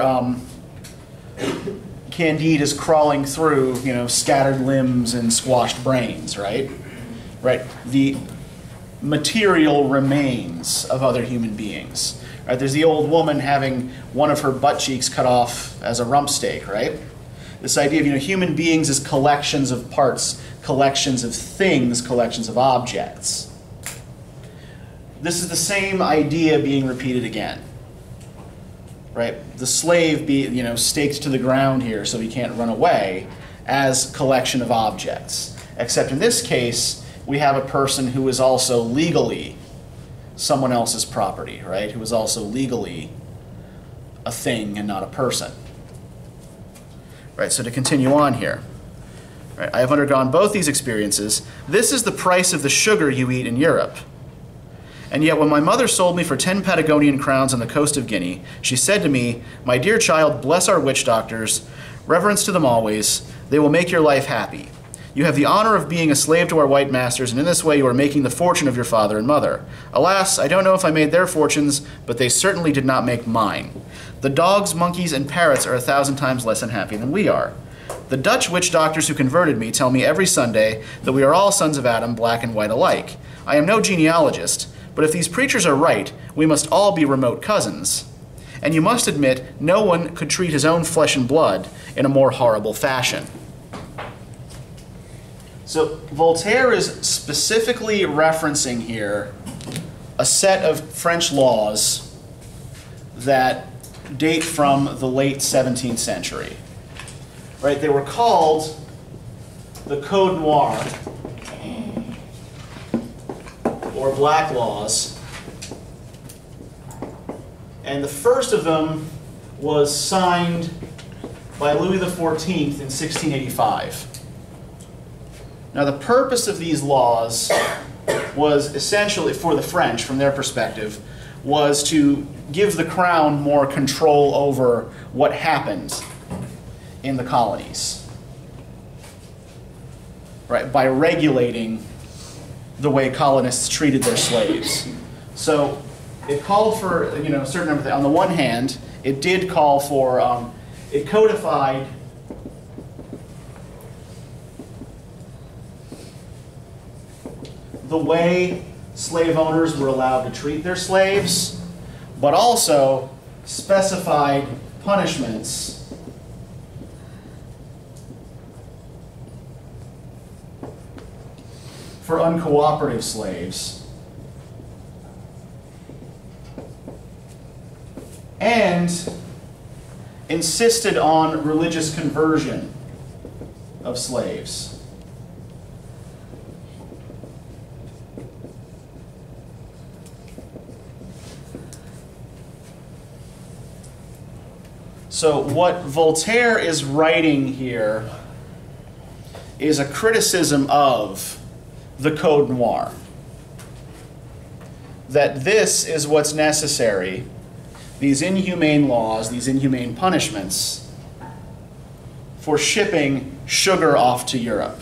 Candide is crawling through, scattered limbs and squashed brains, right? Right. The material remains of other human beings. Right? There's the old woman having one of her butt cheeks cut off as a rump steak, right? This idea of human beings as collections of parts, collections of things, collections of objects. This is the same idea being repeated again. Right? The slave staked to the ground here so he can't run away as collection of objects. Except in this case, we have a person who is also legally someone else's property, right? Who is also legally a thing and not a person. Right, so to continue on here. Right, I have undergone both these experiences. This is the price of the sugar you eat in Europe. And yet when my mother sold me for 10 Patagonian crowns on the coast of Guinea, she said to me, "My dear child, bless our witch doctors. Reverence to them always. They will make your life happy. You have the honor of being a slave to our white masters, and in this way you are making the fortune of your father and mother. Alas, I don't know if I made their fortunes, but they certainly did not make mine. The dogs, monkeys, and parrots are 1,000 times less unhappy than we are. The Dutch witch doctors who converted me tell me every Sunday that we are all sons of Adam, black and white alike. I am no genealogist, but if these preachers are right, we must all be remote cousins. And you must admit, no one could treat his own flesh and blood in a more horrible fashion." So Voltaire is specifically referencing here a set of French laws that date from the late 17th century. Right? They were called the Code Noir, or Black Laws. And the first of them was signed by Louis XIV in 1685. Now, the purpose of these laws was essentially, for the French, from their perspective, was to give the crown more control over what happened in the colonies, right? By regulating the way colonists treated their slaves. So it called for, a certain number of things. On the one hand, it did call for, it codified the way slave owners were allowed to treat their slaves, but also specified punishments for uncooperative slaves, and insisted on religious conversion of slaves. So what Voltaire is writing here is a criticism of the Code Noir. That this is what's necessary, these inhumane laws, these inhumane punishments, for shipping sugar off to Europe.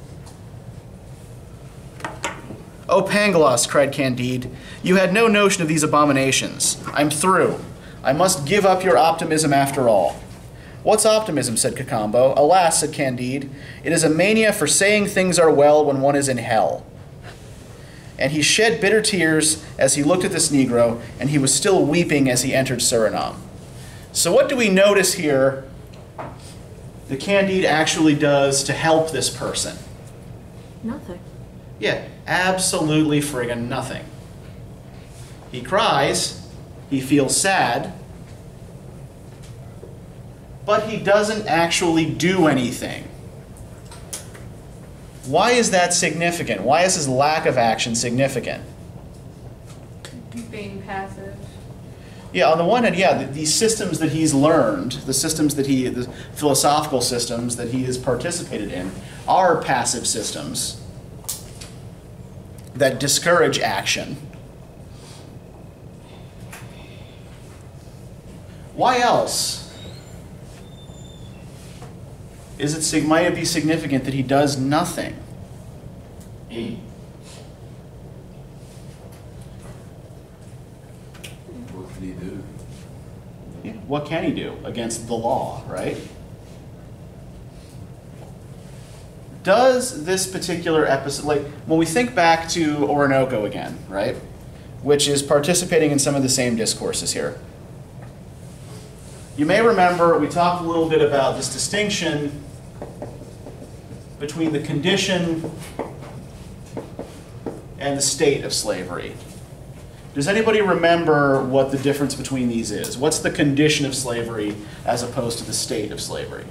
"Oh, Pangloss," cried Candide, "you had no notion of these abominations. I'm through. I must give up your optimism after all." "What's optimism?" said Cacambo. "Alas," said Candide, "it is a mania for saying things are well when one is in hell." And he shed bitter tears as he looked at this Negro, and he was still weeping as he entered Suriname. So what do we notice here that Candide actually does to help this person? Nothing. Yeah, absolutely friggin' nothing. He cries, He feels sad, but he doesn't actually do anything. Why is that significant? Why is his lack of action significant? Being passive. Yeah, on the one hand, yeah, these systems that he's learned, the philosophical systems that he has participated in, are passive systems that discourage action. Why else might it be significant that he does nothing? What could he do? Yeah, what can he do against the law, right? Does this particular episode, like when we think back to Orinoco again, right, which is participating in some of the same discourses here. You may remember we talked a little bit about this distinction between the condition and the state of slavery. Does anybody remember what the difference between these is? What's the condition of slavery as opposed to the state of slavery?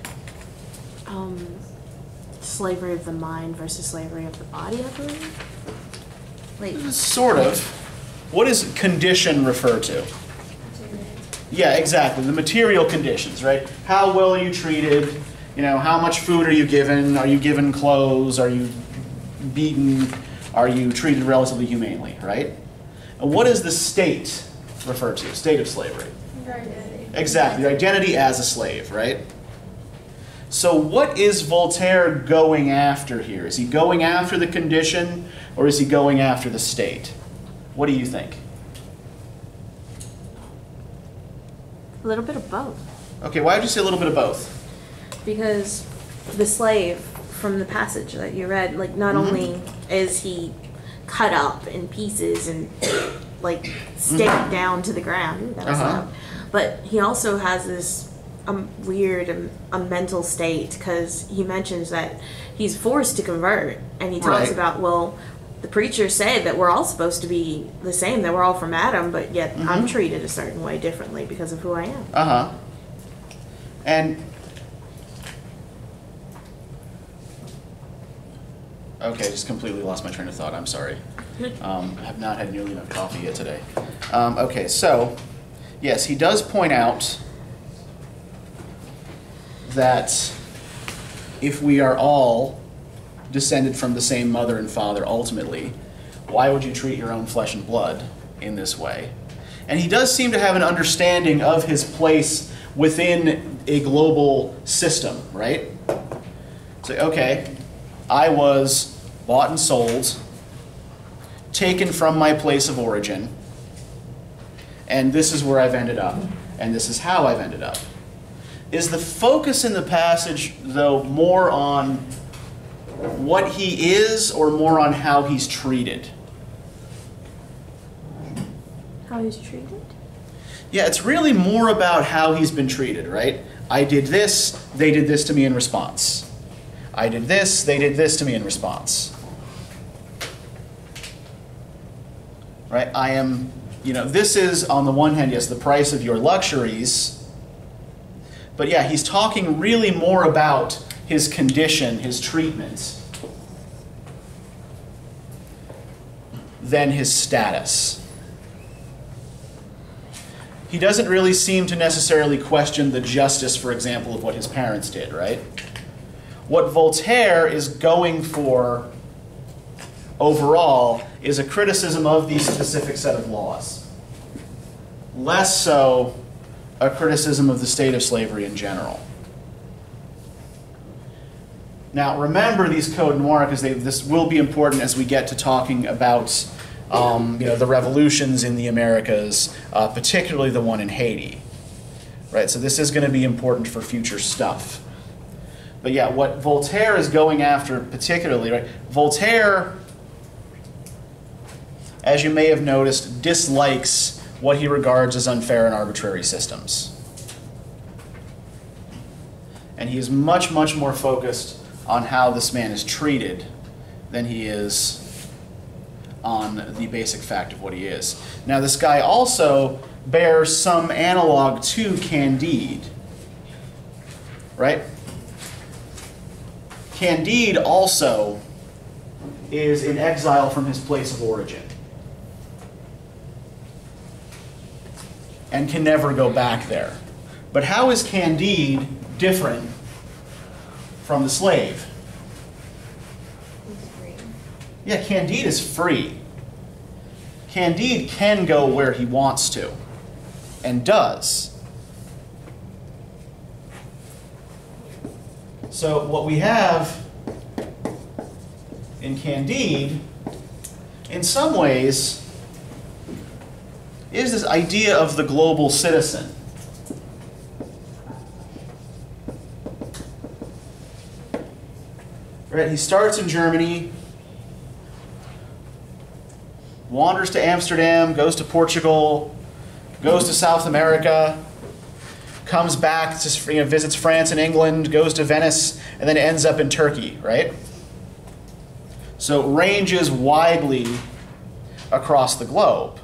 Slavery of the mind versus slavery of the body, I believe. Like, Sort of. What does condition refer to? Yeah, exactly. The material conditions, right? How well are you treated? You know, how much food are you given? Are you given clothes? Are you beaten? Are you treated relatively humanely, right? And what does the state refer to? State of slavery. Your identity. Exactly. Your identity as a slave, right? So what is Voltaire going after here? Is he going after the condition or is he going after the state? What do you think? a little bit of both. Okay, why would you say a little bit of both? Because the slave from the passage that you read, like, not only is he cut up in pieces and like staked down to the ground, that was loud, but he also has this weird mental state, because he mentions that he's forced to convert, and he talks about, well, the preachers say that we're all supposed to be the same, that we're all from Adam, but yet I'm treated a certain way differently because of who I am. And okay, just completely lost my train of thought. I'm sorry. Have not had nearly enough coffee yet today. Okay, so yes, he does point out that if we are all descended from the same mother and father ultimately, why would you treat your own flesh and blood in this way? And he does seem to have an understanding of his place within a global system, right? So, okay, I was bought and sold, taken from my place of origin, and this is where I've ended up, and this is how I've ended up. Is the focus in the passage, though, more on what he is or more on how he's treated? How he's treated? Yeah, it's really more about how he's been treated, right? I did this, they did this to me in response. I did this, they did this to me in response. Right? I am, this is, on the one hand, yes, the price of your luxuries. But yeah, he's talking really more about his condition, his treatment, than his status. He doesn't really seem to necessarily question the justice, for example, of what his parents did, right? What Voltaire is going for overall is a criticism of these specific set of laws. Less so a criticism of the state of slavery in general. Now, remember these Code Noir, because this will be important as we get to talking about the revolutions in the Americas, particularly the one in Haiti. Right? So this is going to be important for future stuff. But yeah, what Voltaire is going after particularly, right? Voltaire, as you may have noticed, dislikes what he regards as unfair and arbitrary systems. And he is much, much more focused on how this man is treated than he is on the basic fact of what he is. Now, this guy also bears some analog to Candide, right? Candide also is in exile from his place of origin and can never go back there. But how is Candide different from the slave? He's free. Yeah, Candide is free. Candide can go where he wants to, and does. So what we have in Candide, in some ways, is this idea of the global citizen. Right? He starts in Germany, wanders to Amsterdam, goes to Portugal, goes to South America, comes back to visits France and England, goes to Venice, and then ends up in Turkey, right? So it ranges widely across the globe.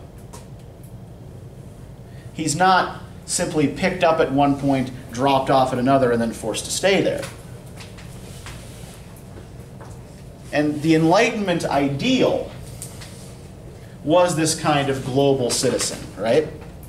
He's not simply picked up at one point, dropped off at another, and then forced to stay there. And the Enlightenment ideal was this kind of global citizen, right?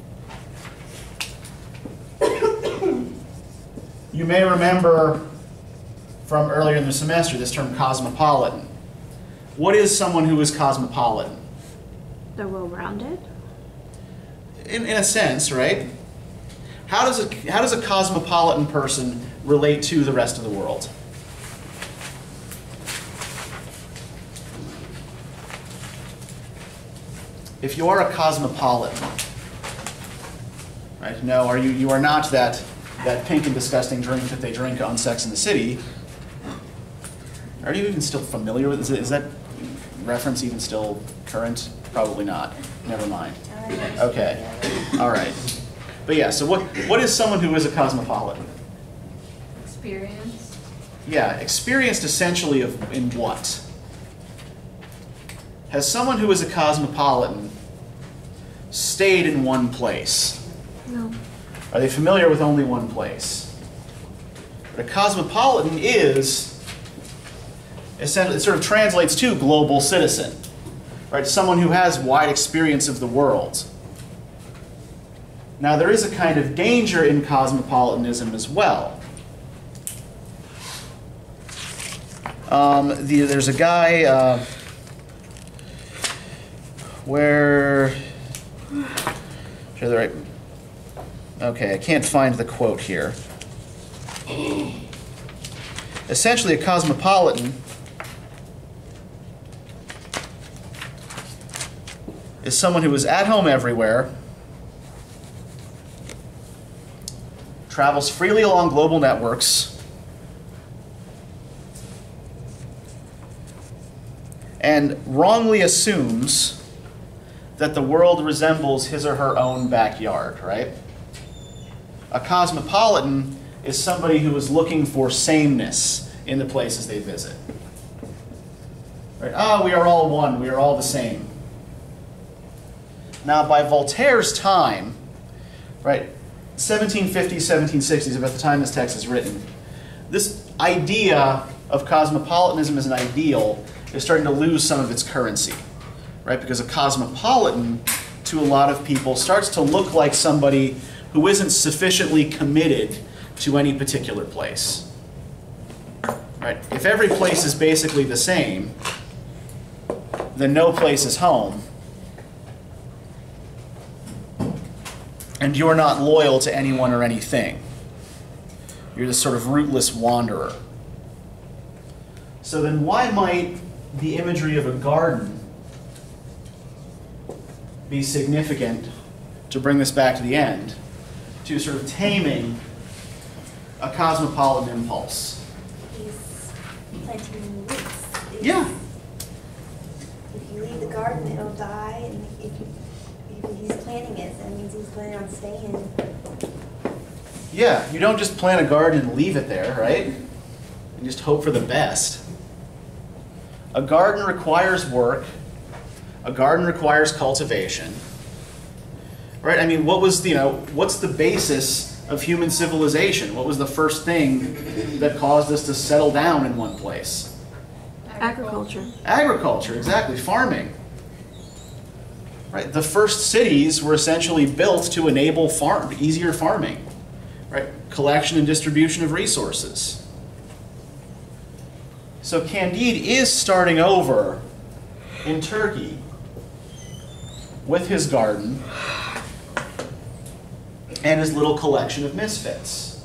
You may remember from earlier in the semester this term cosmopolitan. What is someone who is cosmopolitan? They're well-rounded. In a sense, right? How does a cosmopolitan person relate to the rest of the world? If you are a cosmopolitan, right? No, you are not that pink and disgusting drink that they drink on Sex and the City. Are you even still familiar with this? Is that reference even still current? Probably not. Never mind. Okay. All right. But yeah, so what is someone who is a cosmopolitan? Experience. Yeah, experienced essentially in what? Has someone who is a cosmopolitan stayed in one place? No. Are they familiar with only one place? But a cosmopolitan is, essentially, it sort of translates to global citizen, right? Someone who has wide experience of the world. Now, there is a kind of danger in cosmopolitanism as well. There's a guy where... Okay, I can't find the quote here. Essentially, a cosmopolitan is someone who is at home everywhere, travels freely along global networks, and wrongly assumes that the world resembles his or her own backyard, right? A cosmopolitan is somebody who is looking for sameness in the places they visit. Right? Ah, we are all one, we are all the same. Now, by Voltaire's time, right, 1750s, 1760s, about the time this text is written, this idea of cosmopolitanism as an ideal is starting to lose some of its currency, right? Because a cosmopolitan, to a lot of people, starts to look like somebody who isn't sufficiently committed to any particular place, right? If every place is basically the same, then no place is home, and you're not loyal to anyone or anything. You're this sort of rootless wanderer. So then why might the imagery of a garden be significant, to bring this back to the end, to sort of taming a cosmopolitan impulse? He's planting roots. Yeah. If you leave the garden, it'll die, and if he's planting it, that means he's planning on staying. Yeah, you don't just plant a garden and leave it there, right? And just hope for the best. A garden requires work. A garden requires cultivation. Right? I mean, what was, what's the basis of human civilization? What was the first thing that caused us to settle down in one place? Agriculture. Agriculture, exactly. Farming. Right? The first cities were essentially built to enable easier farming. Right? Collection and distribution of resources. So Candide is starting over in Turkey with his garden and his little collection of misfits.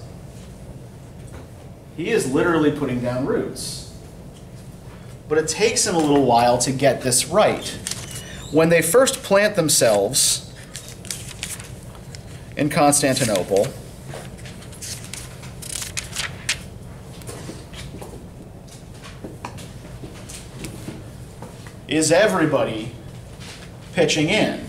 He is literally putting down roots. But it takes him a little while to get this right. When they first plant themselves in Constantinople, is everybody pitching in?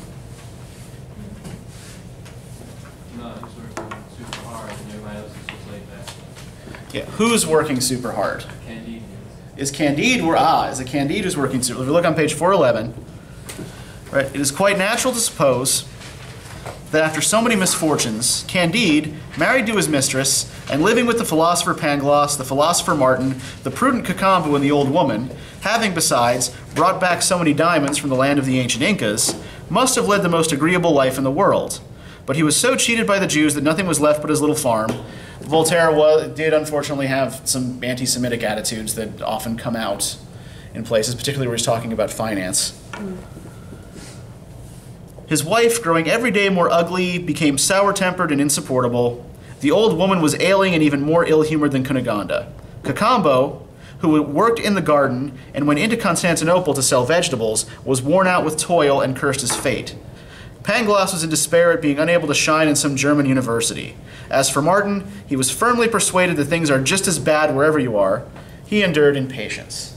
No, he's working super hard and everybody else is just laid back. Yeah, who's working super hard? Candide Is it Candide who's working super? If we look on page 411, right, it is quite natural to suppose that after so many misfortunes, Candide, married to his mistress, and living with the philosopher Pangloss, the philosopher Martin, the prudent Cacambo, and the old woman, having besides brought back so many diamonds from the land of the ancient Incas, must have led the most agreeable life in the world. But he was so cheated by the Jews that nothing was left but his little farm. Voltaire did unfortunately have some anti-Semitic attitudes that often come out in places, particularly where he's talking about finance. His wife, growing every day more ugly, became sour-tempered and insupportable. The old woman was ailing and even more ill-humored than Cunegonde. Cacambo, who worked in the garden and went into Constantinople to sell vegetables, was worn out with toil and cursed his fate. Pangloss was in despair at being unable to shine in some German university. As for Martin, he was firmly persuaded that things are just as bad wherever you are. He endured in patience.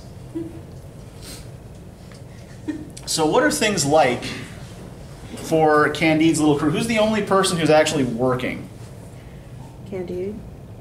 So what are things like for Candide's little crew? Who's the only person who's actually working? Candide.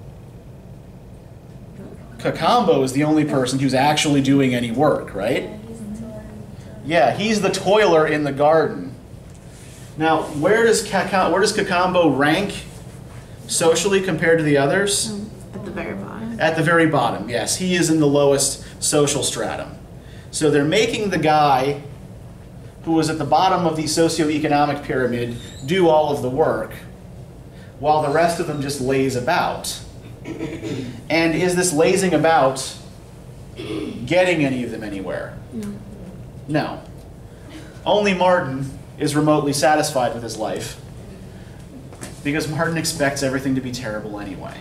Cacambo is the only person who's actually doing any work, right? Yeah, he's the toiler in the garden. Now, where does Cacambo rank socially compared to the others? At the very bottom. At the very bottom, yes. He is in the lowest social stratum. So they're making the guy who was at the bottom of the socioeconomic pyramid do all of the work, while the rest of them just laze about. And is this lazing about getting any of them anywhere? No. No. Only Martin is remotely satisfied with his life, because Martin expects everything to be terrible anyway.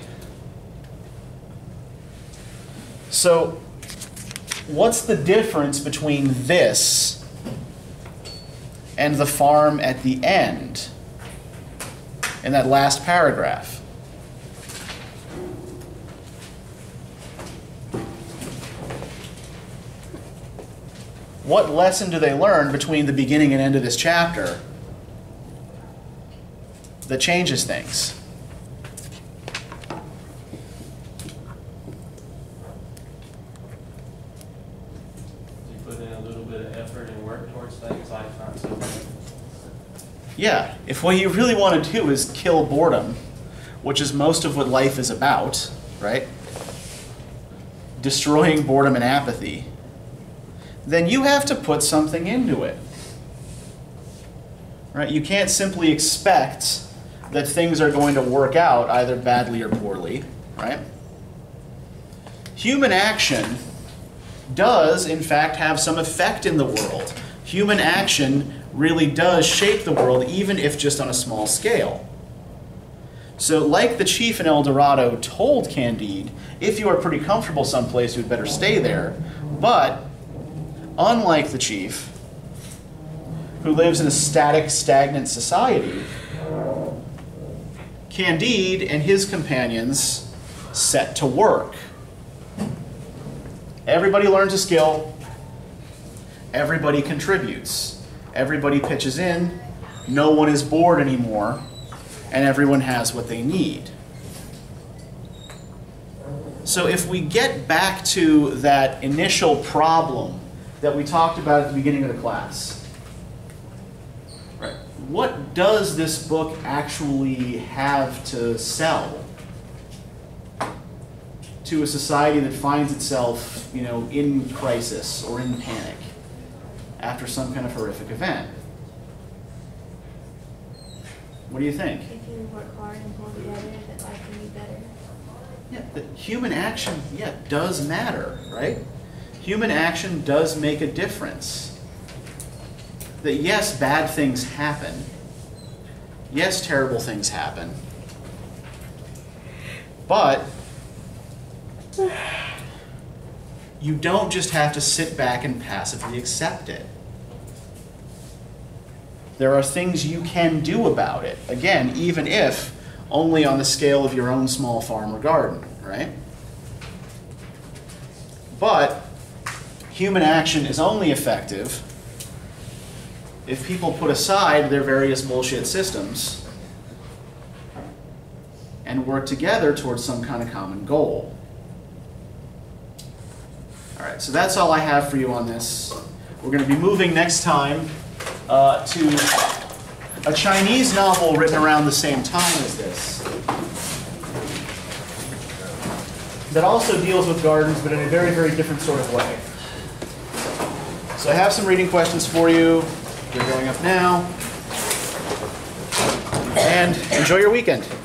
So, what's the difference between this and the farm at the end in that last paragraph? What lesson do they learn between the beginning and end of this chapter that changes things? You put in a little bit of effort and work towards things, life's not so bad. Yeah, if what you really want to do is kill boredom, which is most of what life is about, right? Destroying boredom and apathy, then you have to put something into it. Right? You can't simply expect that things are going to work out either badly or poorly, right? Human action does, in fact, have some effect in the world. Human action really does shape the world, even if just on a small scale. So, like the chief in El Dorado told Candide, if you are pretty comfortable someplace, you'd better stay there. But unlike the chief, who lives in a static, stagnant society, Candide and his companions set to work. Everybody learns a skill. Everybody contributes. Everybody pitches in. No one is bored anymore. And everyone has what they need. So if we get back to that initial problem that we talked about at the beginning of the class, Right. What does this book actually have to sell to a society that finds itself, you know, in crisis or in panic after some kind of horrific event? What do you think? If you work hard and pull together, that life can be better. Yeah, that human action, yeah, does matter, right? Human action does make a difference. That yes, bad things happen. Yes, terrible things happen. But you don't just have to sit back and passively accept it. There are things you can do about it. Again, even if only on the scale of your own small farm or garden, right? But human action is only effective if people put aside their various bullshit systems and work together towards some kind of common goal. All right, so that's all I have for you on this. We're going to be moving next time to a Chinese novel written around the same time as this that also deals with gardens, but in a very, very different sort of way. So I have some reading questions for you. They're going up now. And enjoy your weekend.